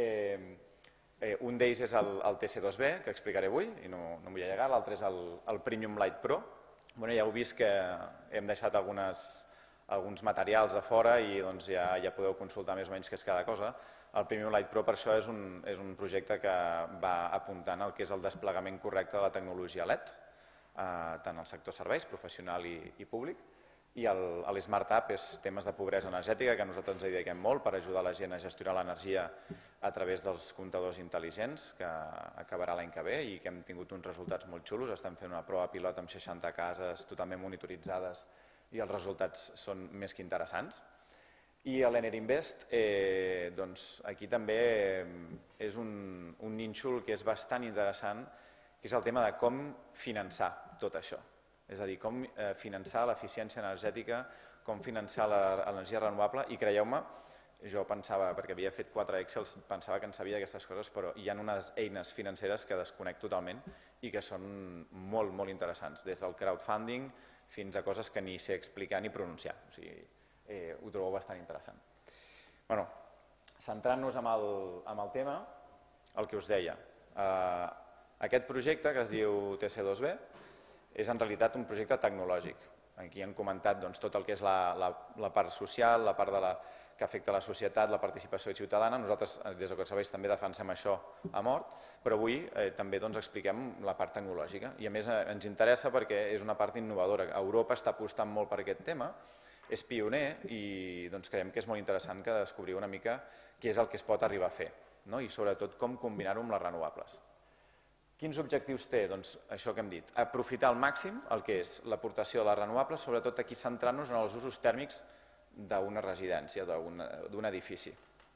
Un d'ells és el T C dos B, que explicaré avui, i no em vull allargar, l'altre és el Premium Light Pro, Ja heu vist que hem deixat alguns materials a fora i ja podeu consultar més o menys què és cada cosa. El Premium Light Pro per això és un projecte que va apuntant al que és el desplegament correcte de la tecnologia L E D, tant al sector serveis, professional i públic, i l'Smart App és temes de pobresa energètica, que nosaltres ens dediquem molt per ajudar la gent a gestionar l'energia a través dels comptadors intel·ligents, que acabarà l'any que ve i que hem tingut uns resultats molt xulos. Estem fent una prova pilot amb seixanta cases totalment monitoritzades i els resultats són més que interessants. I l'Enerinvest, aquí també és un nínxol que és bastant interessant, que és el tema de com finançar tot això. És a dir, com finançar l'eficiència energètica, com finançar l'energia renovable, i creieu-me, jo pensava, perquè havia fet quatre Excels, pensava que en sabia aquestes coses, però hi ha unes eines financeres que desconec totalment i que són molt, molt interessants, des del crowdfunding fins a coses que ni sé explicar ni pronunciar. O sigui, ho trobo bastant interessant. Bé, centrant-nos en el tema, el que us deia, aquest projecte que es diu T C dos B és en realitat un projecte tecnològic. Aquí hem comentat tot el que és la part social, la part que afecta la societat, la participació ciutadana. Nosaltres des de Ecoserveis també defensem això a mort, però avui també expliquem la part tecnològica. I a més ens interessa perquè és una part innovadora. Europa està apostant molt per aquest tema, és pioner i creiem que és molt interessant que descobrir una mica què és el que es pot arribar a fer i sobretot com combinar-ho amb les renovables. Quins objectius té? Doncs això que hem dit, aprofitar al màxim el que és l'aportació de les renovables, sobretot aquí centrant-nos en els usos tèrmics d'una residència, d'un edifici.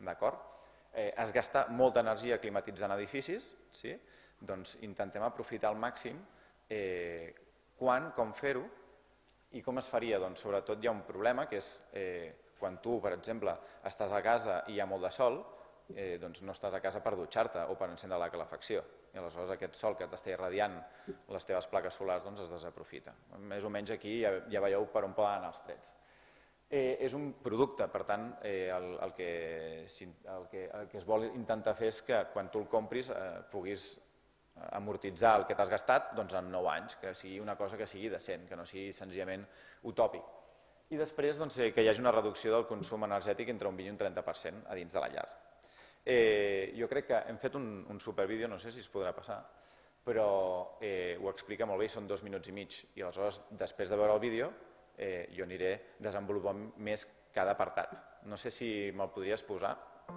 Es gasta molta energia climatitzant edificis, doncs intentem aprofitar al màxim quan, com fer-ho i com es faria. Doncs sobretot hi ha un problema, que és quan tu, per exemple, estàs a casa i hi ha molt de sol, doncs no estàs a casa per dutxar-te o per encendre la calefacció. I aleshores aquest sol que t'està irradiant les teves plaques solars es desaprofita. Més o menys aquí ja veieu per on poden anar els trets. És un producte, per tant, el que es vol intentar fer és que quan tu el compris puguis amortitzar el que t'has gastat en nou anys, que sigui una cosa que sigui decent, que no sigui senzillament utòpic. I després que hi hagi una reducció del consum energètic entre un vint i un trenta per cent a dins de la llar. Jo crec que hem fet un supervídeo, no sé si es podrà passar, però ho explica molt bé, són dos minuts i mig, i aleshores, després de veure el vídeo, jo aniré desenvolupant més cada apartat. No sé si me'l podries posar.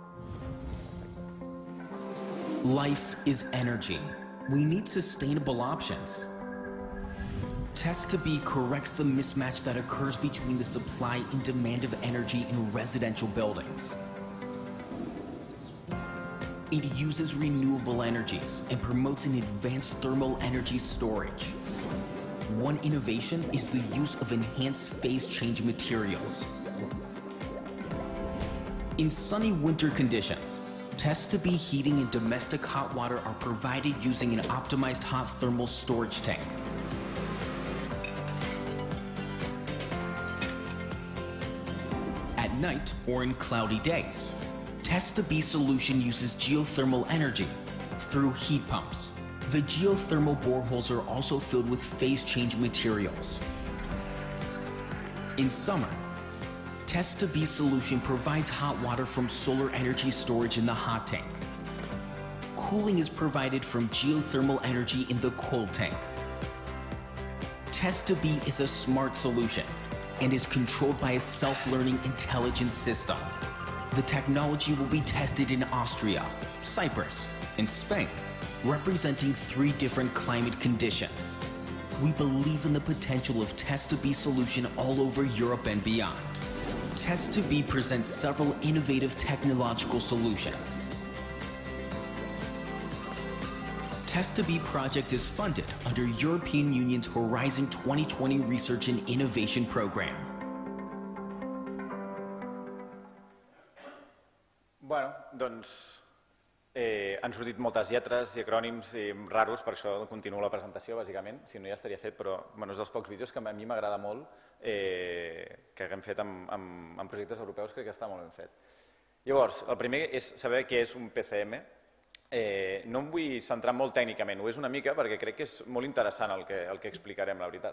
Life is energy. We need sustainable options. Test to Be corrects the mismatch that occurs between the supply and demand of energy in residential buildings. It uses renewable energies and promotes an advanced thermal energy storage. One innovation is the use of enhanced phase change materials. In sunny winter conditions, Test to Be heating and domestic hot water are provided using an optimized hot thermal storage tank. At night or in cloudy days, Test to Be solution uses geothermal energy through heat pumps. The geothermal boreholes are also filled with phase change materials. In summer, Test to Be solution provides hot water from solar energy storage in the hot tank. Cooling is provided from geothermal energy in the cold tank. Test to Be is a smart solution and is controlled by a self-learning intelligence system. The technology will be tested in Austria, Cyprus, and Spain, representing three different climate conditions. We believe in the potential of Test to Be solution all over Europe and beyond. Test to Be presents several innovative technological solutions. Test to Be project is funded under European Union's Horizon twenty twenty Research and Innovation Program. Bueno, doncs han sortit moltes lletres i acrònims raros, per això continuo la presentació, bàsicament, si no ja estaria fet, però és dels pocs vídeos que a mi m'agrada molt que haguem fet en projectes europeus, crec que està molt ben fet. Llavors, el primer és saber què és un P C M. No em vull centrar molt tècnicament, ho és una mica perquè crec que és molt interessant el que explicarem, la veritat.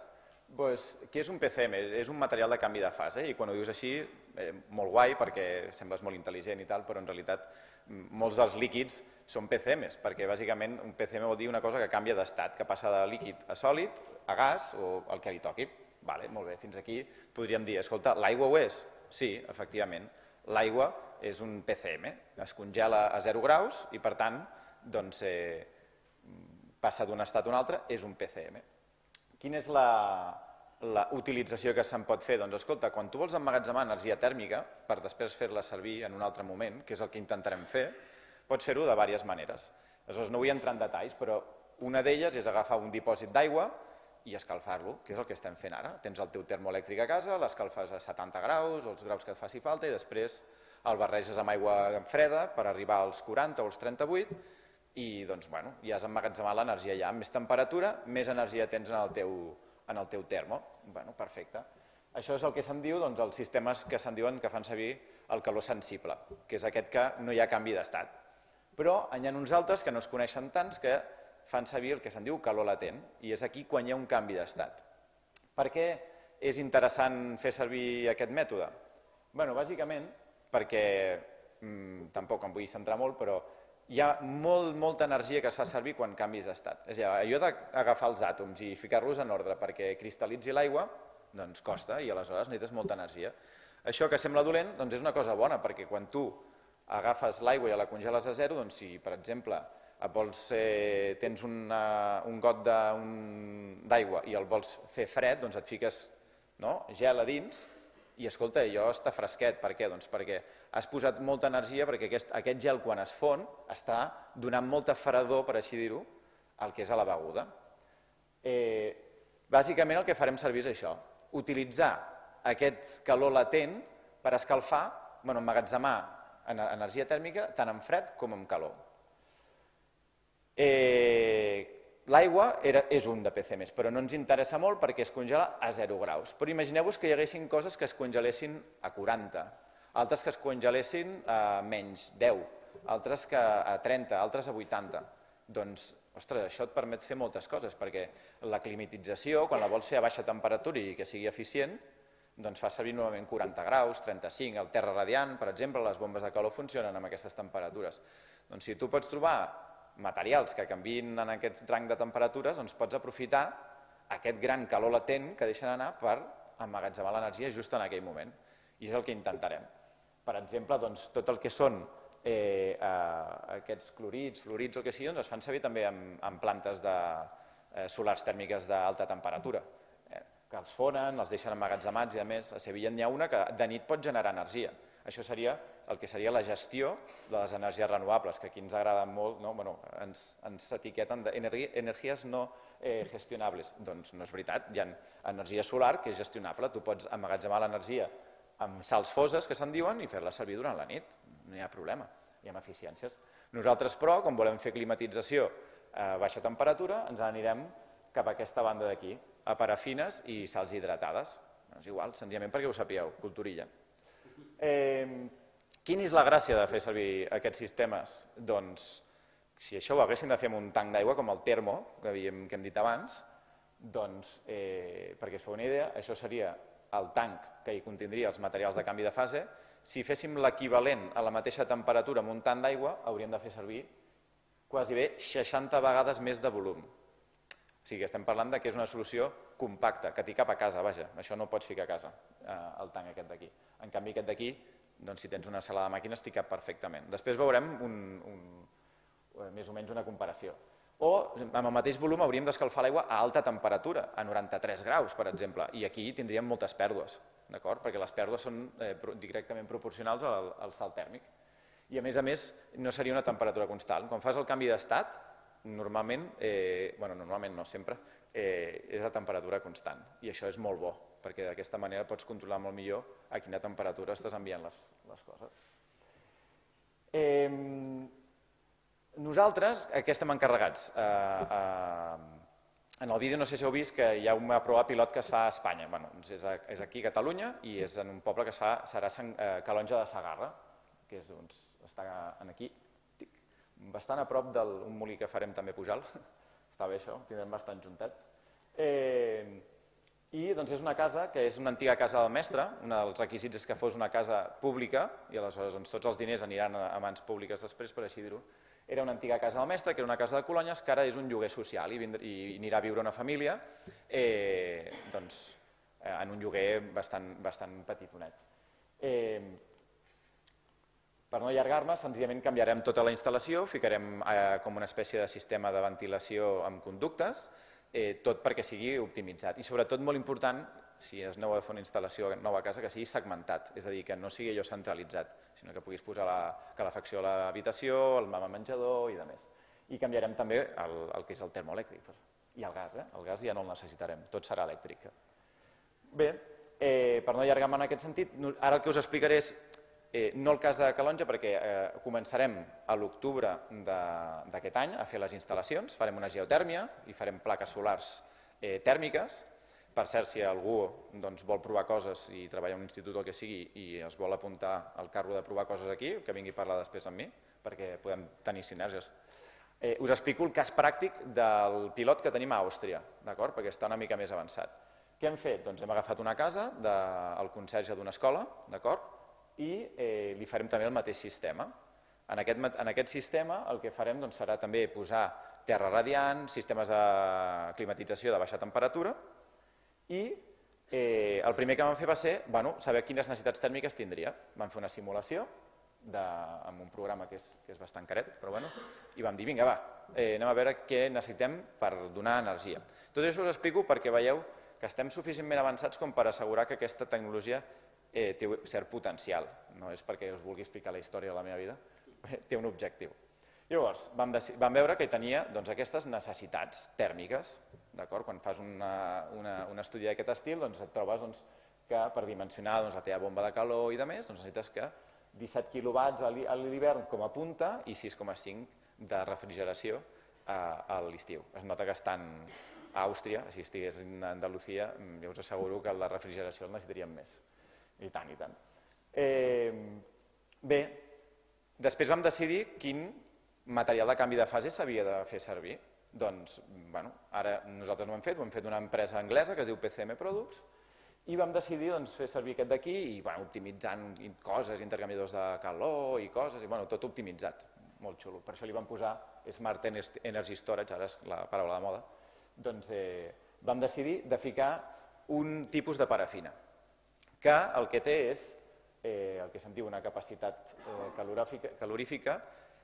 Doncs, què és un P C M? És un material de canvi de fase i quan ho dius així, eh, molt guai perquè sembles molt intel·ligent i tal, però en realitat molts dels líquids són P C Ms, perquè bàsicament un P C M vol dir una cosa que canvia d'estat, que passa de líquid a sòlid, a gas o el que li toqui. Vale, molt bé, fins aquí podríem dir, escolta, l'aigua ho és? Sí, efectivament, l'aigua és un P C M, es congela a zero graus i per tant doncs, eh, passa d'un estat a un altre, és un P C M. Quina és la, la utilització que se'n pot fer? Doncs escolta, quan tu vols emmagatzemar energia tèrmica per després fer-la servir en un altre moment, que és el que intentarem fer, pots fer-ho de diverses maneres. Aleshores, no vull entrar en detalls, però una d'elles és agafar un dipòsit d'aigua i escalfar-lo, que és el que estem fent ara. Tens el teu termoelèctric a casa, l'escalfes a setanta graus, o els graus que et faci falta, i després el barreges amb aigua freda per arribar als quaranta o als trenta-vuit, i doncs, bueno, ja has emmagatzemat l'energia ja. Amb més temperatura, més energia tens en el teu, en el teu termo. Bueno, perfecte. Això és el que se'n diu, doncs, els sistemes que se'n diuen que fan servir el calor sensible, que és aquest que no hi ha canvi d'estat. Però hi ha uns altres que no es coneixen tants que fan servir el que se'n diu calor latent, i és aquí quan hi ha un canvi d'estat. Per què és interessant fer servir aquest mètode? Bé, bàsicament perquè, mmm, tampoc em vull centrar molt, però hi ha molt, molta energia que es fa servir quan canvis d'estat. És a dir, allò d'agafar els àtoms i ficar-los en ordre perquè cristal·litzi l'aigua, doncs costa i aleshores necessites molta energia. Això que sembla dolent doncs és una cosa bona, perquè quan tu agafes l'aigua i la congeles a zero, doncs si, per exemple, vols, eh, tens una, un got d'aigua i el vols fer fred, doncs et fiques, no, gel a dins i, escolta, allò està fresquet. Per què? Doncs perquè has posat molta energia, perquè aquest, aquest gel, quan es fon, està donant molta fredor, per així dir-ho, al que és a la beguda. Eh, bàsicament el que farem servir és això, utilitzar aquest calor latent per escalfar, bueno, emmagatzemar energia tèrmica tant en fred com en calor. Eh, L'aigua és un de P C Ms, però no ens interessa molt perquè es congela a zero graus. Però imagineu-vos que hi haguessin coses que es congelessin a quaranta, altres que es congelessin a menys deu, altres que a trenta, altres a vuitanta. Doncs, ostres, això et permet fer moltes coses, perquè la climatització, quan la vols fer a baixa temperatura i que sigui eficient, doncs fa servir novament quaranta graus, trenta-cinc, el terra radiant, per exemple, les bombes de calor funcionen amb aquestes temperatures. Doncs si tu pots trobar materials que canviïn en aquest rang de temperatures, doncs pots aprofitar aquest gran calor latent que deixen anar per emmagatzemar l'energia just en aquell moment. I és el que intentarem. Per exemple, doncs, tot el que són eh, eh, aquests clorits, fluorits o el que sigui, doncs es fan servir també en, en plantes de, eh, solars tèrmiques d'alta temperatura, eh, que els fonen, els deixen emmagatzemats i a més a Sevilla n'hi ha una que de nit pot generar energia. Això seria el que seria la gestió de les energies renovables, que aquí ens agraden molt, no? Bueno, ens, ens etiqueten d'energies no eh, gestionables. Doncs no és veritat, hi ha energia solar que és gestionable, tu pots emmagatzemar l'energia amb sals foses, que se'n diuen, i fer-la servir durant la nit, no hi ha problema, hi ha eficiències. Nosaltres, però, com volem fer climatització a baixa temperatura, ens anirem cap a aquesta banda d'aquí, a parafines i sals hidratades. No és igual, senzillament perquè ho sapigueu, culturilla. Eh, quina és la gràcia de fer servir aquests sistemes? Doncs, si això ho haguéssim de fer amb un tanc d'aigua com el termo, que, havíem, que hem dit abans, doncs, eh, perquè es fa una idea, això seria el tanc que hi contindria els materials de canvi de fase. Si féssim l'equivalent a la mateixa temperatura amb un tanc d'aigua, hauríem de fer servir quasi bé seixanta vegades més de volum. O sigui, estem parlant que és una solució compacta, que t'hi cap a casa, vaja, això no ho pots ficar a casa, el tanc aquest d'aquí. En canvi, aquest d'aquí, doncs, si tens una sala de màquines, t'hi cap perfectament. Després veurem un, un, més o menys una comparació. O, amb el mateix volum, hauríem d'escalfar l'aigua a alta temperatura, a noranta-tres graus, per exemple, i aquí tindríem moltes pèrdues, d'acord? Perquè les pèrdues són eh, directament proporcionals al, al salt tèrmic. I, a més a més, no seria una temperatura constant. Quan fas el canvi d'estat, normalment, eh, bueno, normalment no, sempre, eh, és a temperatura constant. I això és molt bo, perquè d'aquesta manera pots controlar molt millor a quina temperatura estàs enviant les, les coses. Eh, nosaltres, què estem encarregats? Eh, eh, en el vídeo no sé si heu vist que hi ha una prova pilot que es fa a Espanya. Bueno, doncs és, a, és aquí a Catalunya i és en un poble que es fa, serà Sant, eh, Calonge de Segarra, que és, doncs, està aquí, bastant a prop d'un molí que farem també a Pujalt. Està bé això, ho tindrem bastant juntat. Eh, I doncs, és una casa que és una antiga casa del mestre, un dels requisits és que fos una casa pública, i aleshores doncs, tots els diners aniran a mans públiques després, per així dir-ho. Era una antiga casa del mestre, que era una casa de colònies, que ara és un lloguer social i, i anirà a viure una família eh, doncs, en un lloguer bastant, bastant petitonet. Eh, per no allargar-me, senzillament canviarem tota la instal·lació, ficarem eh, com una espècie de sistema de ventilació amb conductes, Eh, tot perquè sigui optimitzat i sobretot molt important, si es aneu a fer una instal·lació nova a casa, que sigui segmentat, és a dir, que no sigui allò centralitzat, sinó que puguis posar la calefacció a l'habitació, el mam al menjador i de més. I canviarem també el, el que és el termoelèctric i el gas, eh? El gas ja no el necessitarem, tot serà elèctric. Bé, eh, per no allargar-me en aquest sentit, ara el que us explicaré és Eh, no el cas de Calonge, perquè eh, començarem a l'octubre d'aquest any a fer les instal·lacions, farem una geotèrmia i farem plaques solars eh, tèrmiques. Per cert, si algú doncs, vol provar coses i treballar en un institut o el que sigui i es vol apuntar al carro de provar coses aquí, que vingui a parlar després amb mi, perquè podem tenir sinergies. Eh, us explico el cas pràctic del pilot que tenim a Àustria, d'acord? Perquè està una mica més avançat. Què hem fet? Doncs hem agafat una casa del conserge d'una escola, d'acord? I eh, li farem també el mateix sistema. En aquest, en aquest sistema el que farem doncs, serà també posar terra radiant, sistemes de climatització de baixa temperatura i eh, el primer que vam fer va ser bueno, saber quines necessitats tèrmiques tindria. Vam fer una simulació de, amb un programa que és, que és bastant caret, però bueno, i vam dir, vinga, va, eh, anem a veure què necessitem per donar energia. Tot això us explico perquè veieu que estem suficientment avançats com per assegurar que aquesta tecnologia Eh, té cert potencial, no és perquè us vulgui explicar la història de la meva vida, té un objectiu. Llavors, vam, vam veure que tenia doncs, aquestes necessitats tèrmiques, quan fas una, una, un estudi d'aquest estil doncs, et trobes doncs, que per dimensionar doncs, la teva bomba de calor i de més, doncs, necessites que disset quilowatts a l'hivern com a punta i sis coma cinc de refrigeració a l'estiu. Es nota que estan a Àustria, si estigués en Andalusia, jo us asseguro que la refrigeració el necessitaríem més. I tant, i tant. Eh, bé, després vam decidir quin material de canvi de fase s'havia de fer servir. Doncs, bueno, ara nosaltres no ho hem fet, ho hem fet una empresa anglesa que es diu P C M Products i vam decidir doncs, fer servir aquest d'aquí i bueno, optimitzant coses, intercanviadors de calor i coses, i bueno, tot optimitzat, molt xulo. Per això li vam posar Smart Energy Storage, ara és la paraula de moda. Doncs eh, vam decidir de ficar un tipus de parafina, que el que té és eh, el que se'n diu una capacitat eh, calorífica, calorífica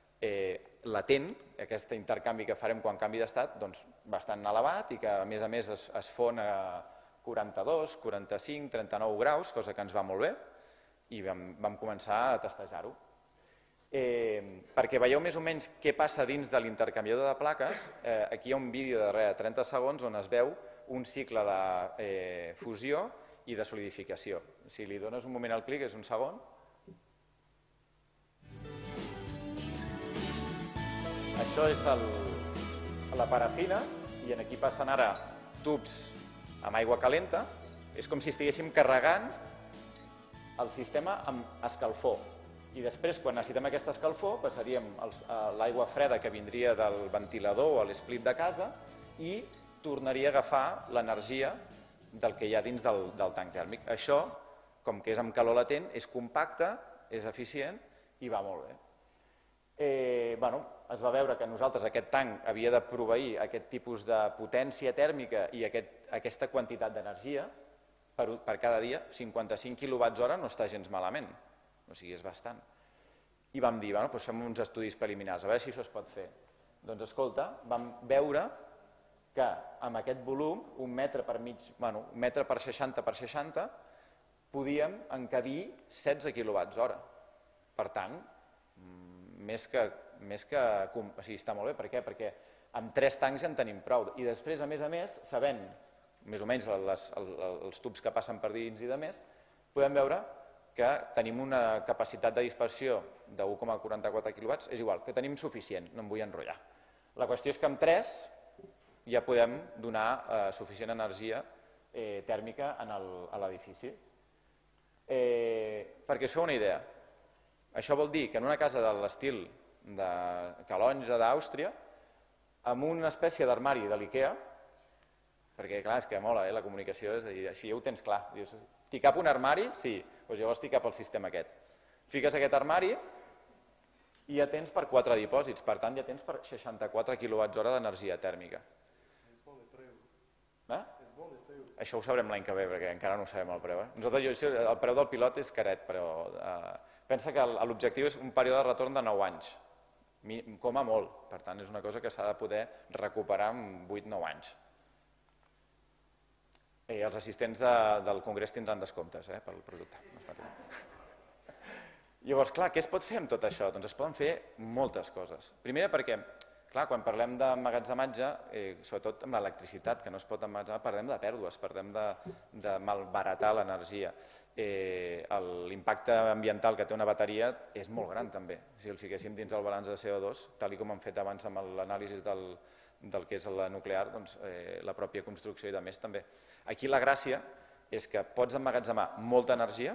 eh, latent, aquest intercanvi que farem quan canvi d'estat, doncs bastant elevat i que a més a més es, es fon a quaranta-dos, quaranta-cinc, trenta-nou graus, cosa que ens va molt bé i vam, vam començar a testejar-ho. Eh, perquè veieu més o menys què passa dins de l'intercanviador de plaques, eh, aquí hi ha un vídeo de res, trenta segons on es veu un cicle de eh, fusió i de solidificació. Si li dones un moment al clic, és un segon. Això és el, la parafina i aquí passen ara tubs amb aigua calenta. És com si estiguéssim carregant el sistema amb escalfor. I després, quan necessitem aquesta escalfor, passaríem l'aigua freda que vindria del ventilador o l'esplit de casa i tornaria a agafar l'energia del que hi ha dins del, del tanc tèrmic. Això, com que és amb calor latent, és compacte, és eficient i va molt bé. Eh, bueno, es va veure que nosaltres aquest tanc havia de proveir aquest tipus de potència tèrmica i aquest, aquesta quantitat d'energia per, per cada dia. cinquanta-cinc quilowatts hora no està gens malament, o sigui, és bastant. I vam dir, bueno, doncs fem uns estudis preliminars, a veure si això es pot fer. Doncs escolta, vam veure que amb aquest volum, un metre per mig, bueno, un metre per seixanta per seixanta, podíem encadir setze quilowatts hora. Per tant, més que, més que, o sigui, està molt bé. Per què? Perquè amb tres tancs ja en tenim prou. I després, a més a més, sabent més o menys les, els tubs que passen per dins i de més, podem veure que tenim una capacitat de dispersió de u coma quaranta-quatre quilowatts, és igual, que tenim suficient, no em vull enrotllar. La qüestió és que amb tres ja podem donar eh, suficient energia eh, tèrmica en el, a l'edifici. Eh, perquè us feu una idea, això vol dir que en una casa de l'estil de Calonge d'Àustria, amb una espècie d'armari de l'IKEA, Perquè, clar, és que mola, la comunicació, és a dir, així ja ho tens clar. Dius, t'hi cap un armari? Sí, doncs llavors t'hi cap el sistema aquest. Fiques aquest armari i ja tens per quatre dipòsits, per tant ja tens per seixanta-quatre quilowatts hora d'energia tèrmica. És bon de preu. Eh? És bon de preu. Això ho sabrem l'any que ve, perquè encara no ho sabem el preu. Eh? Nosaltres, jo, el preu del pilot és caret, però eh, pensa que l'objectiu és un període de retorn de nou anys, com a molt. Per tant, és una cosa que s'ha de poder recuperar en vuit nou anys. Eh, els assistents de, del Congrés tindran descomptes eh, pel producte. Llavors, clar, què es pot fer amb tot això? Doncs es poden fer moltes coses. Primera perquè, clar, quan parlem d'emmagatzematge, eh, sobretot amb l'electricitat, que no es pot emmagatzemar, parlem de pèrdues, parlem de, de malbaratar l'energia. Eh, L'impacte ambiental que té una bateria és molt gran també. Si el fiquéssim dins el balanç de C O dos, tal com hem fet abans amb l'anàlisi del, del que és la nuclear, doncs, eh, la pròpia construcció i de més també. Aquí la gràcia és que pots emmagatzemar molta energia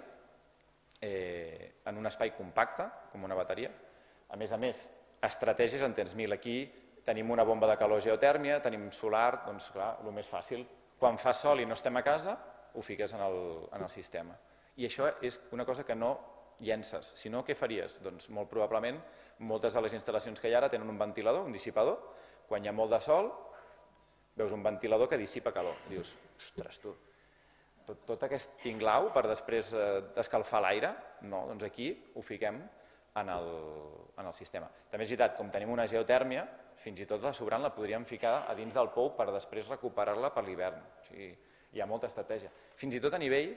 eh, en un espai compacte, com una bateria. A més a més, estratègies en tens mil. Aquí tenim una bomba de calor geotèrmia, tenim solar, doncs clar, el més fàcil. Quan fa sol i no estem a casa, ho fiques en el, en el sistema. I això és una cosa que no llences. Si no, què faries? Doncs molt probablement moltes de les instal·lacions que hi ha ara tenen un ventilador, un dissipador. Quan hi ha molt de sol, veus un ventilador que dissipa calor. Dius, ostres, tu, tot, tot aquest tinglau per després eh, escalfar l'aire, no, doncs aquí ho fiquem en el, en el sistema. També és veritat, com tenim una geotèrmia, fins i tot la sobrant la podríem ficar a dins del pou per després recuperar-la per l'hivern. O sigui, hi ha molta estratègia. Fins i tot a nivell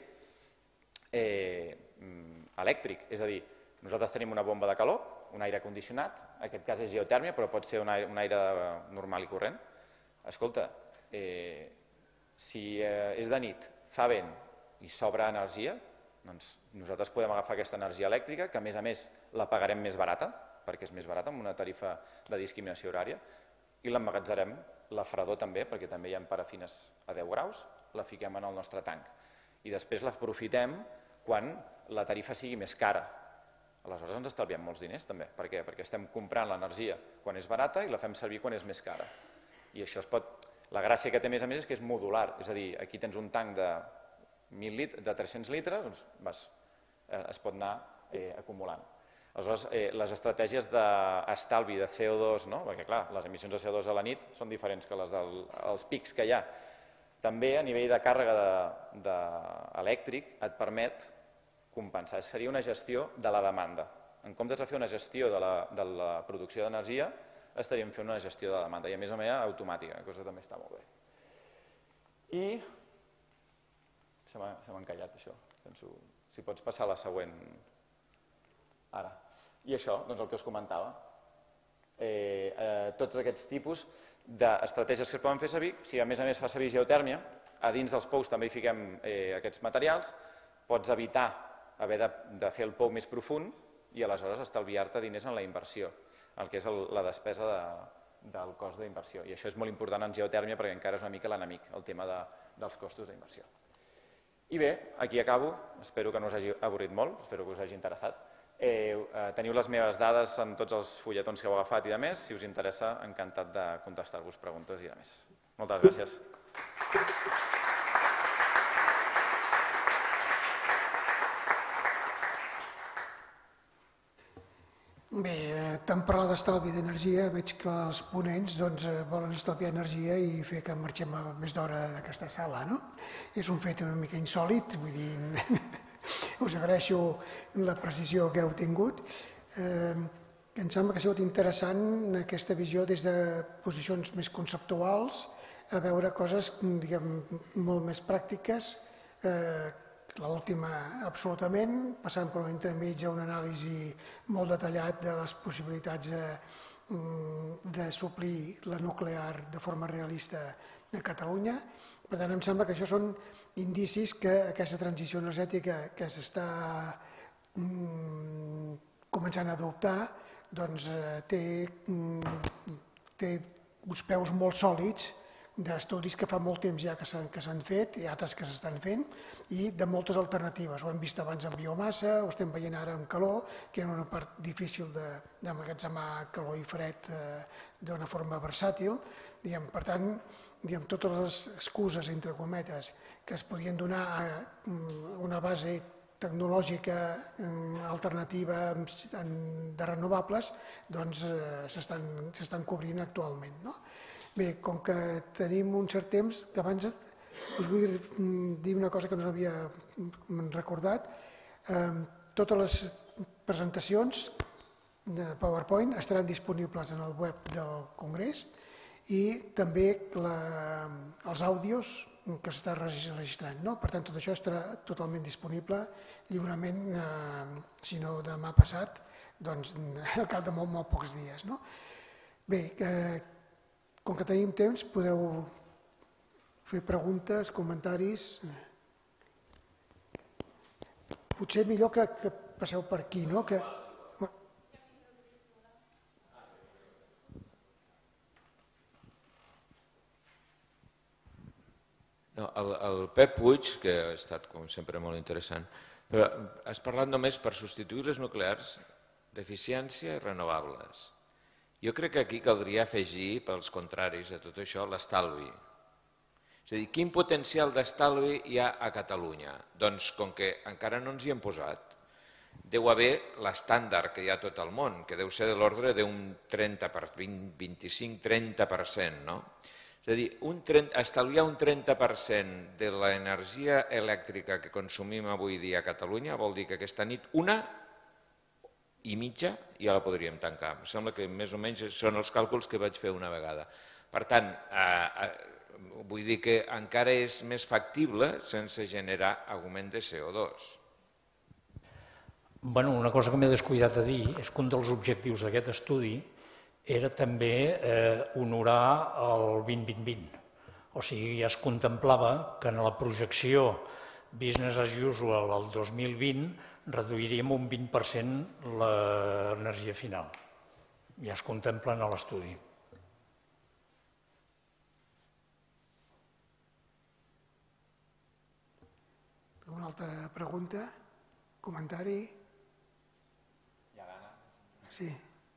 eh, elèctric, és a dir, nosaltres tenim una bomba de calor, un aire condicionat, en aquest cas és geotèrmia, però pot ser un aire, un aire normal i corrent. Escolta, eh, si eh, és de nit, fa vent i sobra energia, doncs nosaltres podem agafar aquesta energia elèctrica, que a més a més la pagarem més barata, perquè és més barata, amb una tarifa de discriminació horària, i l'emmagatzarem, la fredor també, perquè també hi ha parafines a deu graus, la fiquem en el nostre tanc. I després l'aprofitem quan la tarifa sigui més cara. Aleshores ens estalviem molts diners també. Per què? Perquè estem comprant l'energia quan és barata i la fem servir quan és més cara. I això es pot... La gràcia que té més a més és que és modular, és a dir, aquí tens un tanc de, mil litres, de tres-cents litres, doncs vas, eh, es pot anar eh, acumulant. Aleshores, eh, les estratègies d'estalvi de C O dos, no? Perquè clar, les emissions de C O dos a la nit són diferents que les dels pics que hi ha. També a nivell de càrrega de, de elèctric et permet compensar. Seria una gestió de la demanda. En comptes de fer una gestió de la, de la producció d'energia, estaríem fent una gestió de demanda i a més a més automàtica, cosa que també està molt bé. I se m'ha encallat això, penso, si pots passar a la següent ara. I això, doncs el que us comentava, eh, eh, tots aquests tipus d'estratègies que es poden fer servir, si a més a més fa servir geotèrmia, a dins dels pous també hi fiquem eh, aquests materials, pots evitar haver de, de fer el pou més profund i aleshores estalviar-te diners en la inversió, el que és el, la despesa de, del cost d'inversió. I això és molt important en geotèrmia perquè encara és una mica l'enemic, el tema de, dels costos d'inversió. I bé, aquí acabo, espero que no us hagi avorrit molt, espero que us hagi interessat. Eh, eh, teniu les meves dades en tots els fulletons que heu agafat i de més, si us interessa, encantat de contestar-vos preguntes i de més. Moltes gràcies. Bé, tant parlar d'estalvi d'energia, veig que els ponents doncs, volen estalviar energia i fer que marxem a més d'hora d'aquesta sala, no? És un fet una mica insòlit, vull dir, us agraeixo la precisió que heu tingut. Eh, em sembla que ha sigut interessant aquesta visió des de posicions més conceptuals a veure coses, diguem, molt més pràctiques, eh, l'última absolutament, passant per un entremig a una anàlisi molt detallat de les possibilitats de, de suplir la nuclear de forma realista a Catalunya. Per tant, em sembla que això són indicis que aquesta transició energètica que s'està començant a adoptar doncs, té, té uns peus molt sòlids d'estudis que fa molt temps ja que s'han fet, i altres que s'estan fent, i de moltes alternatives. Ho hem vist abans amb biomassa, ho estem veient ara amb calor, que era una part difícil d'emmagatzemar calor i fred d'una forma versàtil. Per tant, diguem, totes les excuses, entre cometes, que es podien donar a una base tecnològica alternativa de renovables, doncs s'estan cobrint actualment. Bé, com que tenim un cert temps, que abans us vull dir una cosa que no us havia recordat. Totes les presentacions de PowerPoint estaran disponibles en el web del Congrés i també els àudios que s'està registrant. Per tant, tot això estarà totalment disponible lliurement, si no demà passat, doncs al cap de molt, molt pocs dies. Bé, com que tenim temps, podeu fer preguntes, comentaris. Potser millor que passeu per aquí, no? El Pep Puig, que ha estat com sempre molt interessant, però has parlat només per substituir les nuclears d'eficiència i renovables. Jo crec que aquí caldria afegir, pels contraris de tot això, l'estalvi. És a dir, quin potencial d'estalvi hi ha a Catalunya? Doncs com que encara no ens hi hem posat, deu haver l'estàndard que hi ha a tot el món, que deu ser de l'ordre d'un vint-i-cinc a trenta per cent, no? És a dir, estalviar un trenta per cent de l'energia elèctrica que consumim avui dia a Catalunya vol dir que aquesta nit una i mitja ja la podríem tancar. Em sembla que més o menys són els càlculs que vaig fer una vegada. Per tant, vull dir que encara és més factible sense generar augment de C O dos. Bueno, una cosa que m'he descuidat de dir és que un dels objectius d'aquest estudi era també honorar el vint vint vint. O sigui, ja es contemplava que en la projecció business as usual al dos mil vint reduiríem un vint per cent l'energia final. Ja es contempla en l'estudi. Alguna altra pregunta? Comentari? Hi ha gana? Sí.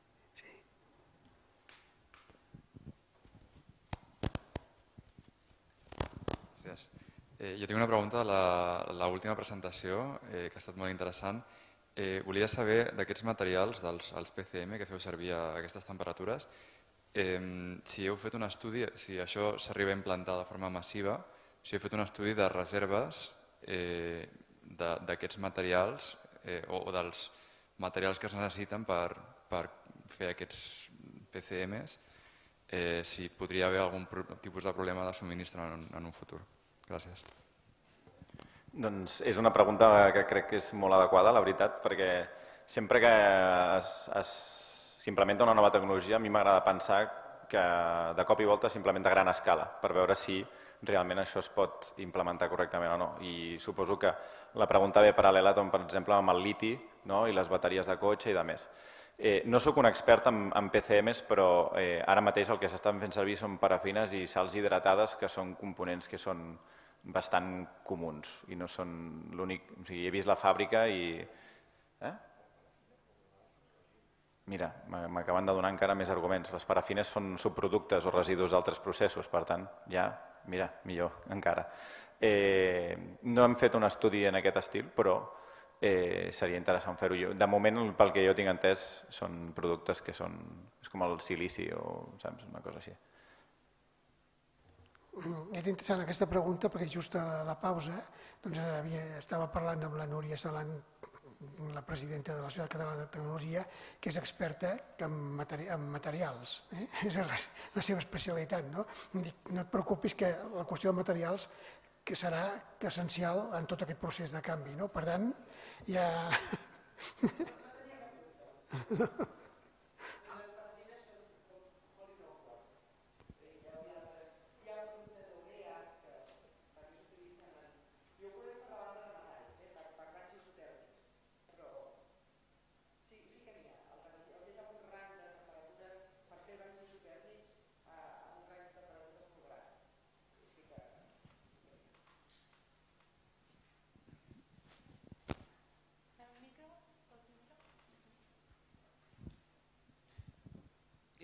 Gràcies. Jo tinc una pregunta de l'última presentació, que ha estat molt interessant. Volia saber d'aquests materials, dels P C M que feu servir a aquestes temperatures, si heu fet un estudi, si això s'arriba a implantar de forma massiva, si heu fet un estudi de reserves d'aquests materials o dels materials que es necessiten per fer aquests P C Ms, si podria haver algun tipus de problema de subministrament en un futur. Gràcies. Doncs és una pregunta que crec que és molt adequada, la veritat, perquè sempre que s'implementa una nova tecnologia, a mi m'agrada pensar que de cop i volta s'implementa a gran escala, per veure si realment això es pot implementar correctament o no. I suposo que la pregunta ve paral·lela, per exemple, amb el liti i les bateries de cotxe i de més. No soc un expert en P C Ms, però ara mateix el que s'estan fent servir són parafines i sals hidratades, que són components que són bastant comuns i no són l'únic... O sigui, he vist la fàbrica i... Mira, m'acaben de donar encara més arguments. Les parafines són subproductes o residus d'altres processos, per tant, ja, mira, millor encara. No hem fet un estudi en aquest estil, però seria interessant fer-ho. De moment, pel que jo tinc entès, són productes que són... és com el silici o una cosa així. És interessant aquesta pregunta perquè just a la pausa estava parlant amb la Núria Salant, la presidenta de la Societat Catalana de Tecnologia, que és experta en materials. És la seva especialitat. No et preocupis que la qüestió de materials serà essencial en tot aquest procés de canvi. Per tant, ja...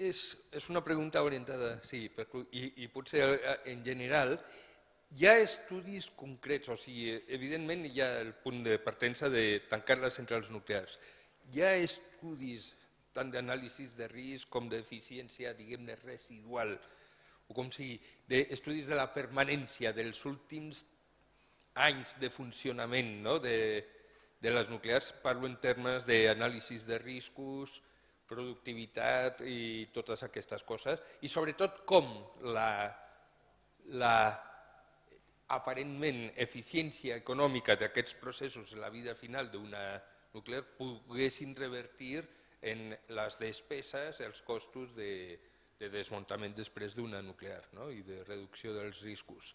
és una pregunta orientada, sí, i potser en general hi ha estudis concrets, o sigui, evidentment hi ha el punt de partença de tancar les centrals nuclears. Hi ha estudis tant d'anàlisis de risc com d'eficiència, diguem-ne, residual, o com sigui, d'estudis de la permanència dels últims anys de funcionament de les nuclears. Parlo en termes d'anàlisis de riscos, productivitat i totes aquestes coses, i sobretot com la aparentment eficiència econòmica d'aquests processos en la vida final d'una nuclear poguessin revertir en les despeses, els costos de desmuntament després d'una nuclear i de reducció dels riscos.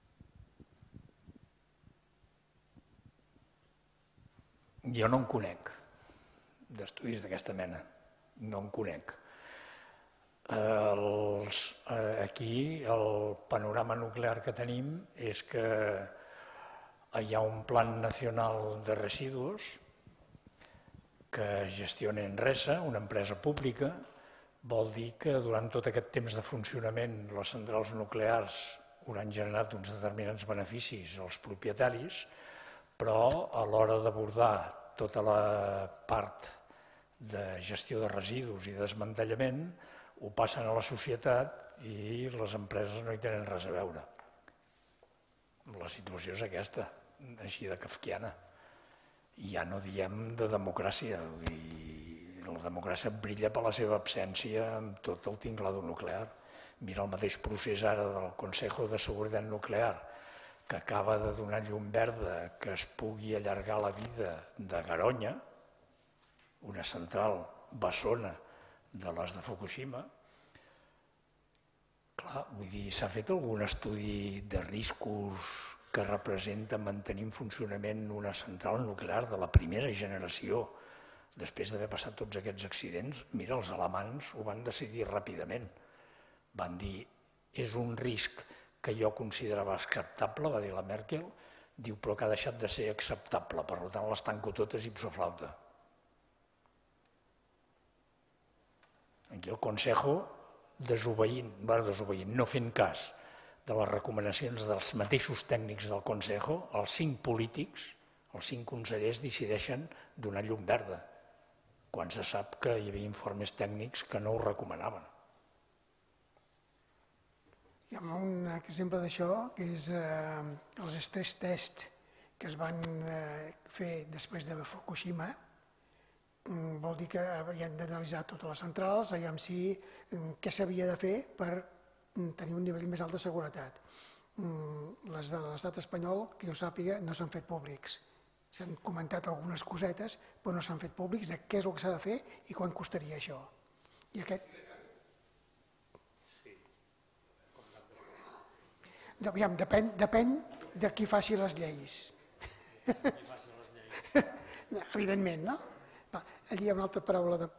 Jo no en conec d'estudis d'aquesta mena, no en conec. Aquí el panorama nuclear que tenim és que hi ha un Plan Nacional de Residus que gestiona Enresa, una empresa pública. Vol dir que durant tot aquest temps de funcionament les centrals nuclears hauran generat uns determinats beneficis als propietaris, però a l'hora d'abordar tota la part de gestió de residus i desmantellament ho passen a la societat i les empreses no hi tenen res a veure. La situació és aquesta, així de kafkiana. I ja no diem de democràcia, la democràcia brilla per la seva absència amb tot el tinglado nuclear. Mira el mateix procés ara del Consejo de Seguretat Nuclear, que acaba de donar llum verda que es pugui allargar la vida de Garoña, una central bessona de les de Fukushima. Clar, vull dir, s'ha fet algun estudi de riscos que representa mantenir en funcionament una central nuclear de la primera generació després d'haver passat tots aquests accidents? Mira, els alemans ho van decidir ràpidament. Van dir, és un risc que jo considerava acceptable, va dir la Merkel, diu, però que ha deixat de ser acceptable, per tant les tanco totes ipso flauta. Aquí el Consejo, desobeint, desobeint, no fent cas de les recomanacions dels mateixos tècnics del Consejo, els cinc polítics, els cinc consellers decideixen donar llum verda, quan se sap que hi havia informes tècnics que no ho recomanaven. Hi ha un exemple d'això, que és els stress test que es van fer després de Fukushima. Vol dir que havien d'analitzar totes les centrals, aviam si què s'havia de fer per tenir un nivell més alt de seguretat. Les de l'estat espanyol, que jo sàpiga, no s'han fet públics. S'han comentat algunes cosetes, però no s'han fet públics de què és el que s'ha de fer i quan costaria això. I aquest... Aviam, depèn de qui faci les lleis. Evidentment, no? Allí hi ha una altra paraula de...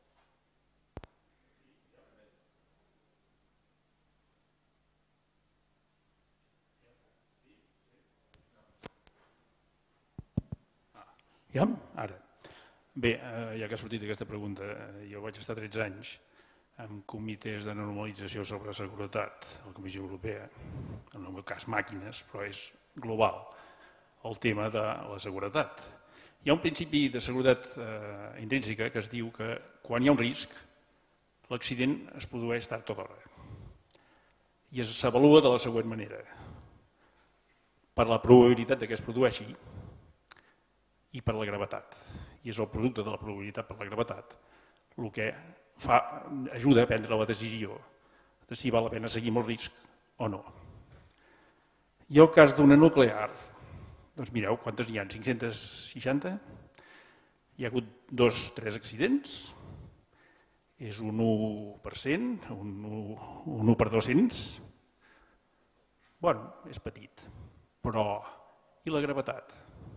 Ja? Ara. Bé, ja que ha sortit aquesta pregunta, jo vaig estar tretze anys en comitès de normalització sobre seguretat a la Comissió Europea, en el meu cas màquines, però és global el tema de la seguretat. Hi ha un principi de seguretat intrínseca que es diu que quan hi ha un risc, l'accident es produeix tard o d'hora i s'avalua de la següent manera. Per la probabilitat que es produeixi i per la gravetat. I és el producte de la probabilitat per la gravetat el que ajuda a prendre la decisió de si val la pena seguir amb el risc o no. I el cas d'una nuclear, doncs mireu, quantes n'hi ha? cinc-cents seixanta? Hi ha hagut dos o tres accidents, és un u per cent, un u per dos-cents. Bueno, és petit, però i la gravetat?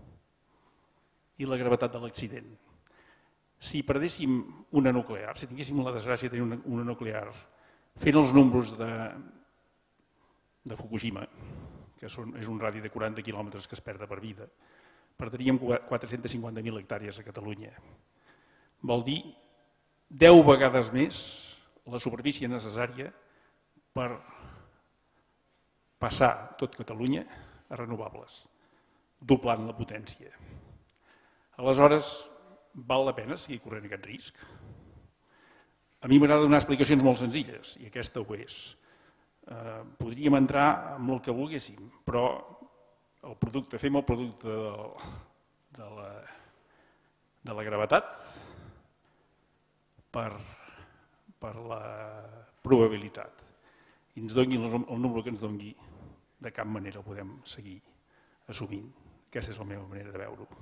I la gravetat de l'accident? Si perdéssim una nuclear, si tinguéssim la desgràcia de tenir una nuclear, fent els números de Fukushima, que és un radi de quaranta quilòmetres que es perda per vida, perdríem quatre-cents cinquanta mil hectàrees a Catalunya. Vol dir deu vegades més la superfície necessària per passar tot Catalunya a renovables, doblant la potència. Aleshores, val la pena seguir corrent aquest risc? A mi m'agrada donar explicacions molt senzilles, i aquesta ho és. Podríem entrar amb el que volguéssim, però el producte, fem el producte de la gravetat per la probabilitat. I ens doni el número que ens doni, de cap manera el podem seguir assumint. Aquesta és la meva manera de veure-ho.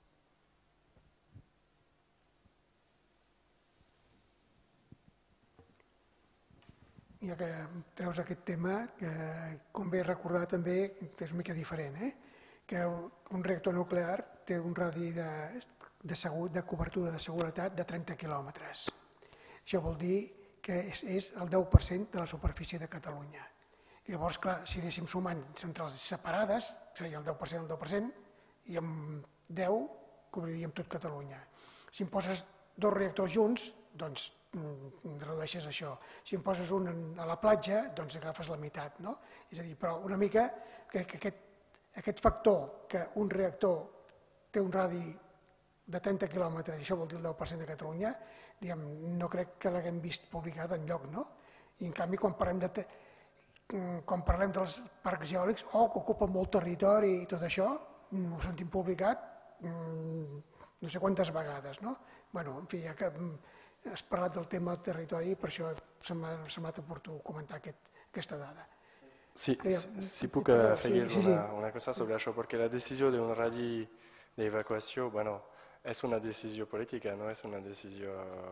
Ja que treus aquest tema, que convé recordar també que és una mica diferent, que un reactor nuclear té un radi de cobertura de seguretat de trenta quilòmetres. Això vol dir que és el deu per cent de la superfície de Catalunya. Llavors, clar, si anéssim sumant centrals separades, seria el deu per cent, el deu per cent, i amb deu cobriríem tot Catalunya. Si em poses dos reactors junts, doncs redueixes això. Si en poses un a la platja, doncs agafes la meitat. És a dir, però una mica que aquest factor que un reactor té un radi de trenta quilòmetres, i això vol dir el deu per cent de Catalunya, no crec que l'haguem vist publicat enlloc. I en canvi, quan parlem de quan parlem dels parcs eòlics, oh, que ocupen molt territori i tot això, ho sentim publicat no sé quantes vegades. Bé, en fi, ja que has parlat del tema del territori i per això m'ha semblat oportú comentar aquesta dada. Sí, si puc afegir una cosa sobre això, perquè la decisió d'un radi d'evacuació, bueno, és una decisió política, no és una decisió...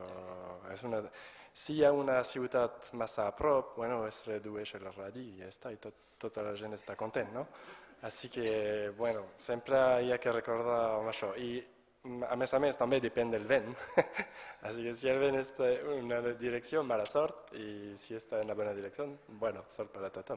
Si hi ha una ciutat massa a prop, bueno, es redueix el radi i ja està, i tota la gent està content, no? Així que, bueno, sempre hi ha que recordar amb això. I a més a més també depèn del vent, així que si el vent està en una direcció, mala sort, i si està en la bona direcció, bueno, sort per a tothom.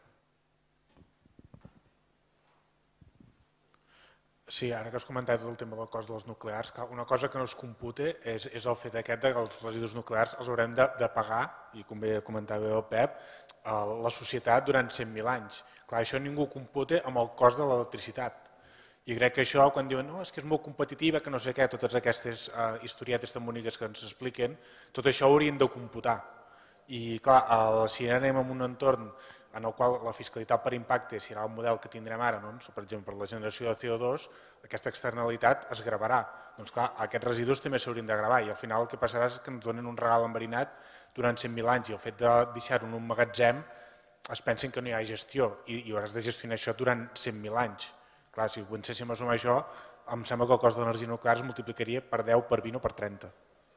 Sí, ara que has comentat el tema del cost dels nuclears, una cosa que no es compute és el fet aquest que els residus nuclears els haurem de pagar, i com bé comentava el Pep, la societat durant cent mil anys. Clar, això ningú computa amb el cost de l'electricitat. I crec que això, quan diuen no, és que és molt competitiva, que no sé què, totes aquestes historietes tan boniques que ens expliquen, tot això ho haurien de computar. I clar, si anem en un entorn en el qual la fiscalitat per impacte serà el model que tindrem ara, per exemple, per la generació de C O dos, aquesta externalitat es gravarà. Doncs clar, aquests residus també s'haurien de gravar i al final el que passarà és que ens donen un regal enverinat durant cent mil anys i el fet de deixar-ho en un magatzem es pensen que no hi ha gestió i hauràs de gestionar això durant cent mil anys. Clar, si penséssim a sumar això, em sembla que el cost de l'energia nuclear es multiplicaria per deu, per vint o per trenta.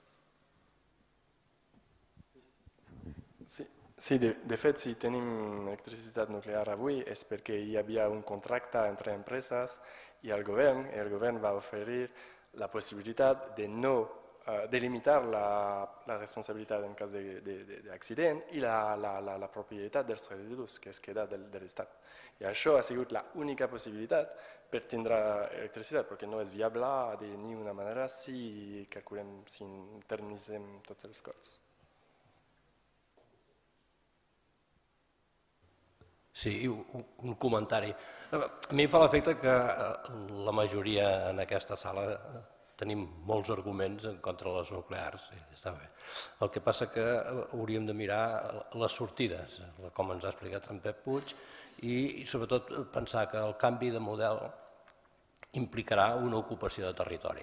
Sí, de fet, si tenim electricitat nuclear avui és perquè hi havia un contracte entre empreses i el govern, i el govern va oferir la possibilitat de no de limitar la responsabilitat en cas d'accident i la propietat dels residus que es queda de l'Estat. I això ha sigut l'única possibilitat per tindre electricitat, perquè no és viable de ninguna manera si calculem, si internitzem tots els costos. Sí, un comentari. A mi em fa l'efecte que la majoria en aquesta sala tenim molts arguments en contra de les nuclears, està bé. El que passa que hauríem de mirar les sortides, com ens ha explicat en Pep Puig, i sobretot pensar que el canvi de model implicarà una ocupació de territori.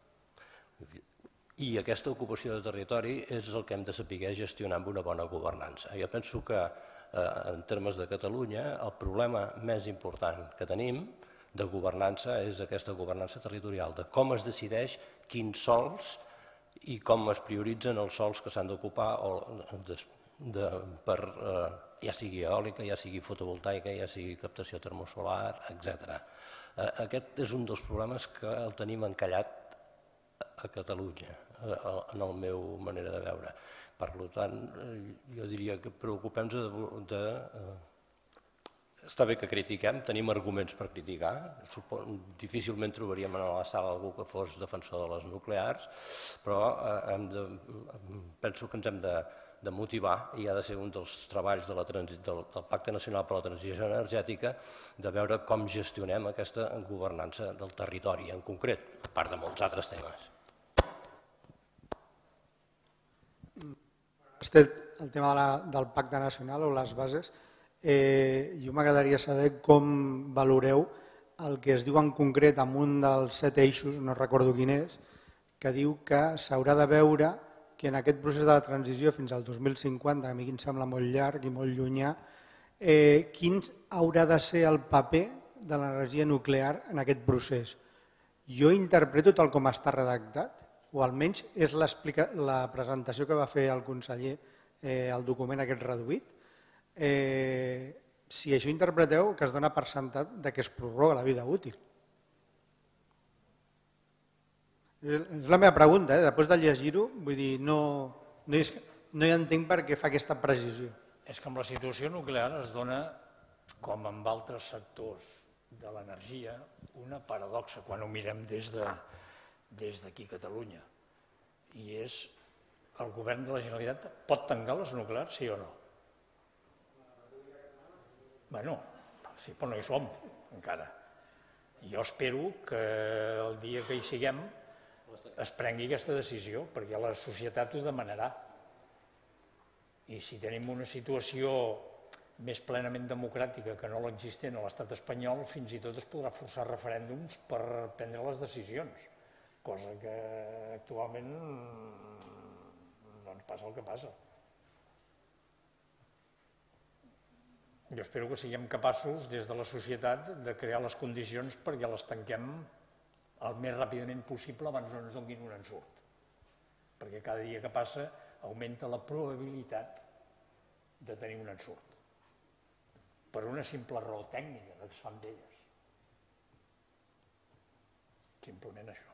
I aquesta ocupació de territori és el que hem de saber gestionar amb una bona governança. Jo penso que en termes de Catalunya el problema més important que tenim de governança és aquesta governança territorial, de com es decideix quins sols i com es prioritzen els sols que s'han d'ocupar per, ja sigui eòlica, ja sigui fotovoltaica, ja sigui captació termosolar, etcètera. Aquest és un dels problemes que el tenim encallat a Catalunya, en la meva manera de veure. Per tant, jo diria que preocupem-nos de... Està bé que critiquem, tenim arguments per criticar, difícilment trobaríem a la sala algú que fos defensor de les nuclears, però penso que ens hem de de motivar, i ha de ser un dels treballs de la transi- del, del Pacte Nacional per a la Transició Energètica, de veure com gestionem aquesta governança del territori en concret, a part de molts altres temes. El tema de la, del Pacte Nacional o les bases, eh, jo m'agradaria saber com valoreu el que es diu en concret en un dels set eixos, no recordo quin és, que diu que s'haurà de veure que en aquest procés de la transició fins al dos mil cinquanta, que a mi em sembla molt llarg i molt llunyà, eh, quin haurà de ser el paper de l'energia nuclear en aquest procés. Jo interpreto tal com està redactat, o almenys és la presentació que va fer el conseller al document aquest reduït. Si això interpreteu, que es dona per sentat que es prorroga la vida útil. És la meva pregunta, després de llegir-ho, vull dir, no hi entenc per què fa aquesta precisió. És que amb la situació nuclear es dona, com amb altres sectors de l'energia, una paradoxa quan ho mirem des de des d'aquí a Catalunya, i és el govern de la Generalitat pot tancar les nuclears, sí o no? Bueno, sí, però no hi som encara. Jo espero que el dia que hi siguem es prengui aquesta decisió, perquè la societat ho demanarà. I si tenim una situació més plenament democràtica que no l'existent a l'estat espanyol, fins i tot es podrà forçar referèndums per prendre les decisions, cosa que actualment doncs passa el que passa. Jo espero que siguem capaços des de la societat de crear les condicions perquè les tanquem el més ràpidament possible abans no ens donin un ensurt. Perquè cada dia que passa augmenta la probabilitat de tenir un ensurt. Per una simple raó tècnica que es fan d'elles. Simplement això.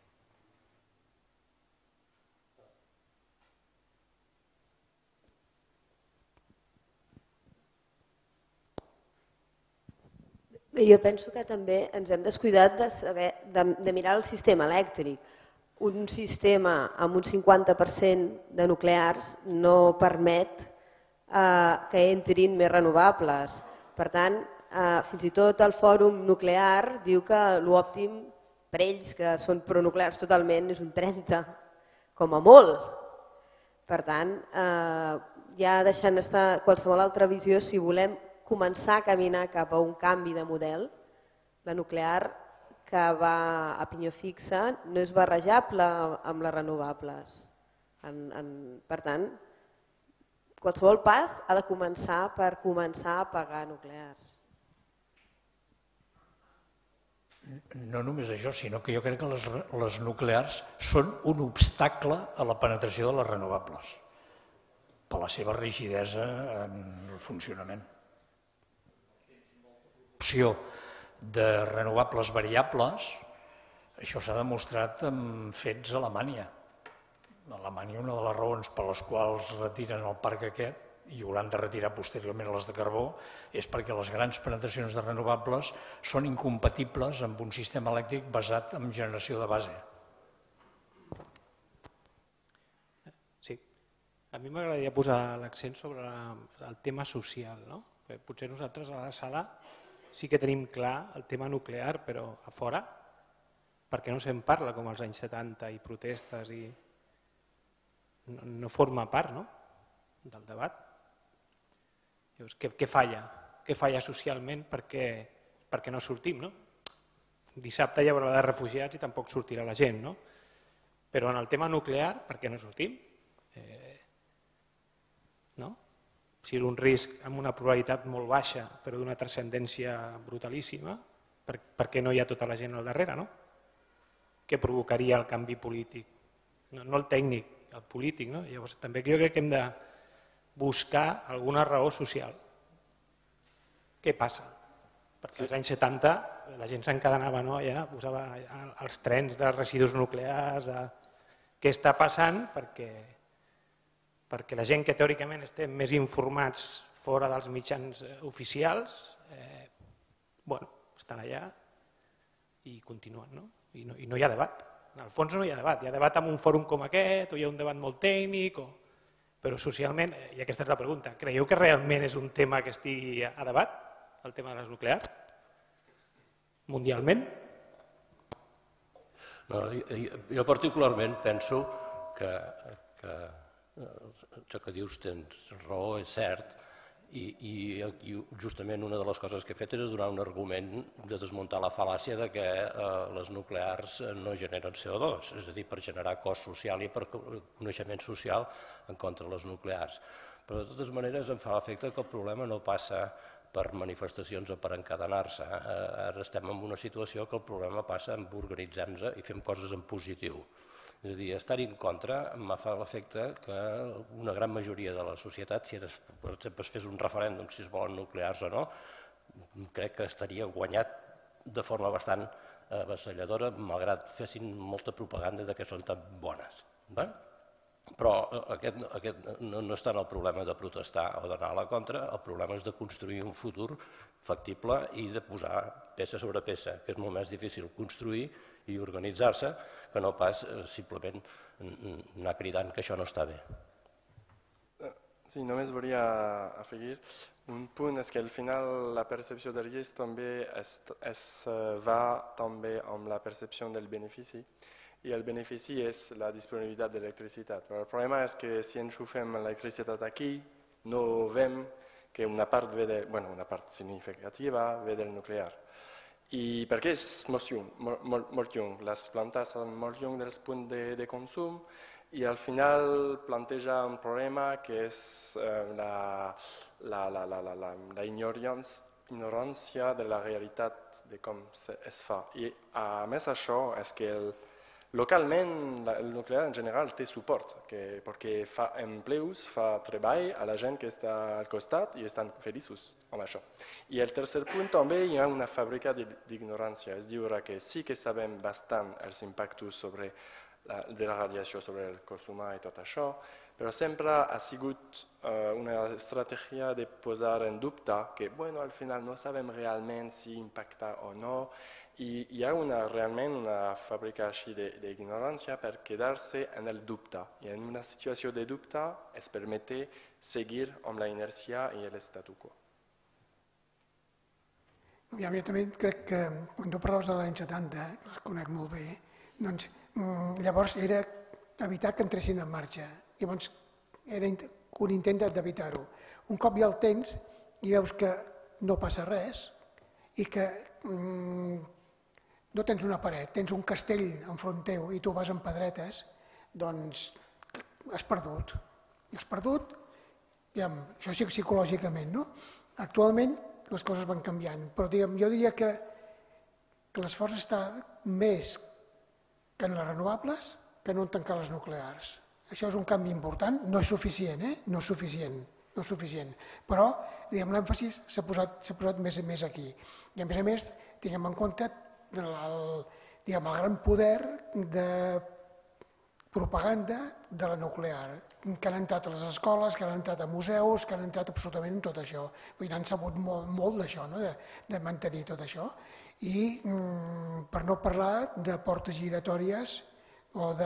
Jo penso que també ens hem descuidat de, saber, de, de mirar el sistema elèctric. Un sistema amb un cinquanta per cent de nuclears no permet eh, que entrin més renovables. Per tant, eh, fins i tot el fòrum nuclear diu que l'òptim per ells, que són pronuclears totalment, és un trenta, com a molt. Per tant, eh, ja deixant estar qualsevol altra visió, si volem començar a caminar cap a un canvi de model, la nuclear que va a pinyó fixa no és barrejable amb les renovables. En, en, per tant, qualsevol pas ha de començar per començar a apagar nuclears. No només això, sinó que jo crec que les, les nuclears són un obstacle a la penetració de les renovables, per la seva rigidesa en el funcionament. L'opció de renovables variables, això s'ha demostrat amb fets a Alemanya. A Alemanya una de les raons per les quals retiren el parc aquest i hauran de retirar posteriorment les de carbó és perquè les grans penetracions de renovables són incompatibles amb un sistema elèctric basat en generació de base. Sí, a mi m'agradaria posar l'accent sobre el tema social, no? Potser nosaltres a la sala sí que tenim clar el tema nuclear, però a fora, perquè no se'n parla com als anys setanta i protestes i no, no forma part, no?, del debat. Llavors, què, què falla? Què falla socialment perquè, perquè no sortim, no? Dissabte hi haurà de refugiats i tampoc sortirà la gent, no? Però en el tema nuclear, per què no sortim? Eh, no? Si era un risc amb una probabilitat molt baixa però d'una transcendència brutalíssima, per, per què no hi ha tota la gent al darrere, no? Què provocaria el canvi polític? No, no el tècnic, el polític, no? Llavors també jo crec que hem de buscar alguna raó social. Què passa? Perquè als anys setanta la gent s'encadenava, no? Ja posava els trens de residus nuclears, a... què està passant perquè... perquè la gent que teòricament estem més informats fora dels mitjans oficials, eh, bueno, estan allà i continuen, no? I, no? I no hi ha debat. En el fons no hi ha debat. Hi ha debat en un fòrum com aquest, o hi ha un debat molt tècnic, o... Però socialment, i aquesta és la pregunta, creieu que realment és un tema que estigui a debat, el tema de les nuclears? Mundialment? No, jo particularment penso que, que això que dius tens raó, és cert, i, i justament una de les coses que he fet era donar un argument de desmuntar la fal·làcia de que eh, les nuclears no generen C O dos, és a dir, per generar cost social i per coneixement social en contra de les nuclears. Però de totes maneres em fa l'efecte que el problema no passa per manifestacions o per encadenar-se. Ara estem en una situació que el problema passa en organitzar-nos i fem coses en positiu. És a dir, estar en contra em fa l'efecte que una gran majoria de la societat, si per exemple es fes un referèndum si es volen nuclears o no, crec que estaria guanyat de forma bastant avassalladora, malgrat fessin molta propaganda de que són tan bones. Però aquest, aquest no, no és tant el problema de protestar o d'anar a la contra, el problema és de construir un futur factible i de posar peça sobre peça, que és molt més difícil construir i organitzar-se que no pas eh, simplement anar cridant que això no està bé. Sí, només volia afegir un punt, és que al final la percepció del risc també es, es va també amb la percepció del benefici. I el benefici és la disponibilitat d'electricitat. Però el problema és que si enxufem l'electricitat aquí, no veiem que una part, ve de, bueno, una part significativa ve del nuclear. I perquè és molt lluny, molt, molt lluny. Les plantes són molt lluny dels punts de, de consum i al final planteja un problema que és eh, la, la, la, la, la, la, la ignorància de la realitat de com es fa. I a més això és que el, localment el nuclear en general té suport, que, perquè fa empleus, fa treball a la gent que està al costat i estan feliços amb això. I el tercer punt també hi ha una fàbrica d'ignorància, és dir que sí que sabem bastant els impactes sobre la, de la radiació sobre el cos humà i tot això, però sempre ha sigut uh, una estratègia de posar en dubte que, bueno, al final no sabem realment si impacta o no, i hi ha una, realment una fàbrica així d'ignorància per quedar-se en el dubte. I en una situació de dubte es permet seguir amb la inèrcia i l'estatu quo. Jo també crec que quan tu parlaves de l'any setanta, que els conec molt bé, doncs llavors era evitar que entressin en marxa. Llavors era un intent d'evitar-ho. Un cop ja el tens i veus que no passa res i que mm, no tens una paret, tens un castell enfront teu i tu vas amb pedretes, doncs has perdut. Has perdut, ja, això sí psicològicament, no? Actualment les coses van canviant, però diguem, jo diria que, que l'esforç està més que en les renovables que no en tancar les nuclears. Això és un canvi important, no és suficient, eh? No és suficient, no és suficient, però l'èmfasi s'ha posat, s'ha posat més i més aquí. I a més a més, tinguem en compte el, diguem, el gran poder de propaganda de la nuclear, que han entrat a les escoles, que han entrat a museus, que han entrat absolutament en tot això. Vull dir, han sabut molt, molt d'això, no? de, de mantenir tot això. I mm, per no parlar de portes giratòries o de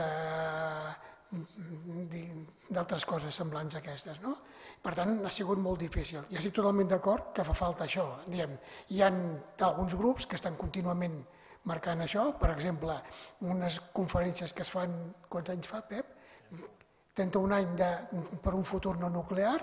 d'altres coses semblants a aquestes. No? Per tant, ha sigut molt difícil. Jo estic totalment d'acord que fa falta això. Diguem, hi ha alguns grups que estan contínuament marcant això, per exemple, unes conferències que es fan, quants anys fa, Pep? trenta-un anys de, per un futur no nuclear,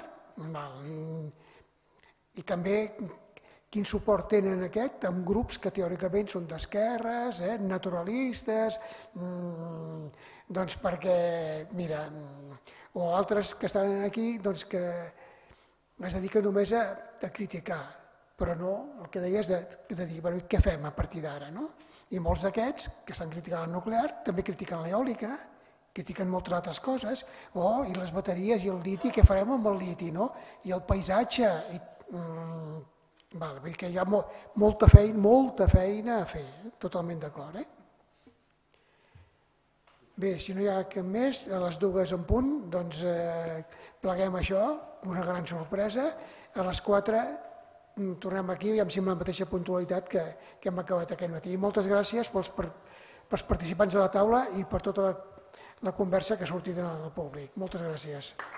i també quin suport tenen aquest amb grups que teòricament són d'esquerres, eh, naturalistes, mmm, doncs perquè, mira, o altres que estan aquí doncs que es dediquen només a, a criticar, però no, el que deies de, de dir, bueno, què fem a partir d'ara, no? I molts d'aquests que estan criticant el nuclear també critiquen l'eòlica, critiquen moltes altres coses, oh, i les bateries i el liti, què farem amb el liti, no? I el paisatge, i, mm, val, vull dir que hi ha mo, molta, feina, molta feina a fer, totalment d'acord, eh? Bé, si no hi ha cap més, a les dues en punt, doncs eh, pleguem això, una gran sorpresa, a les quatre tornem aquí, ja em sembla la mateixa puntualitat que, que hem acabat aquest matí. I moltes gràcies pels, per, pels participants de la taula i per tota la, la conversa que ha sortit en el públic. Moltes gràcies.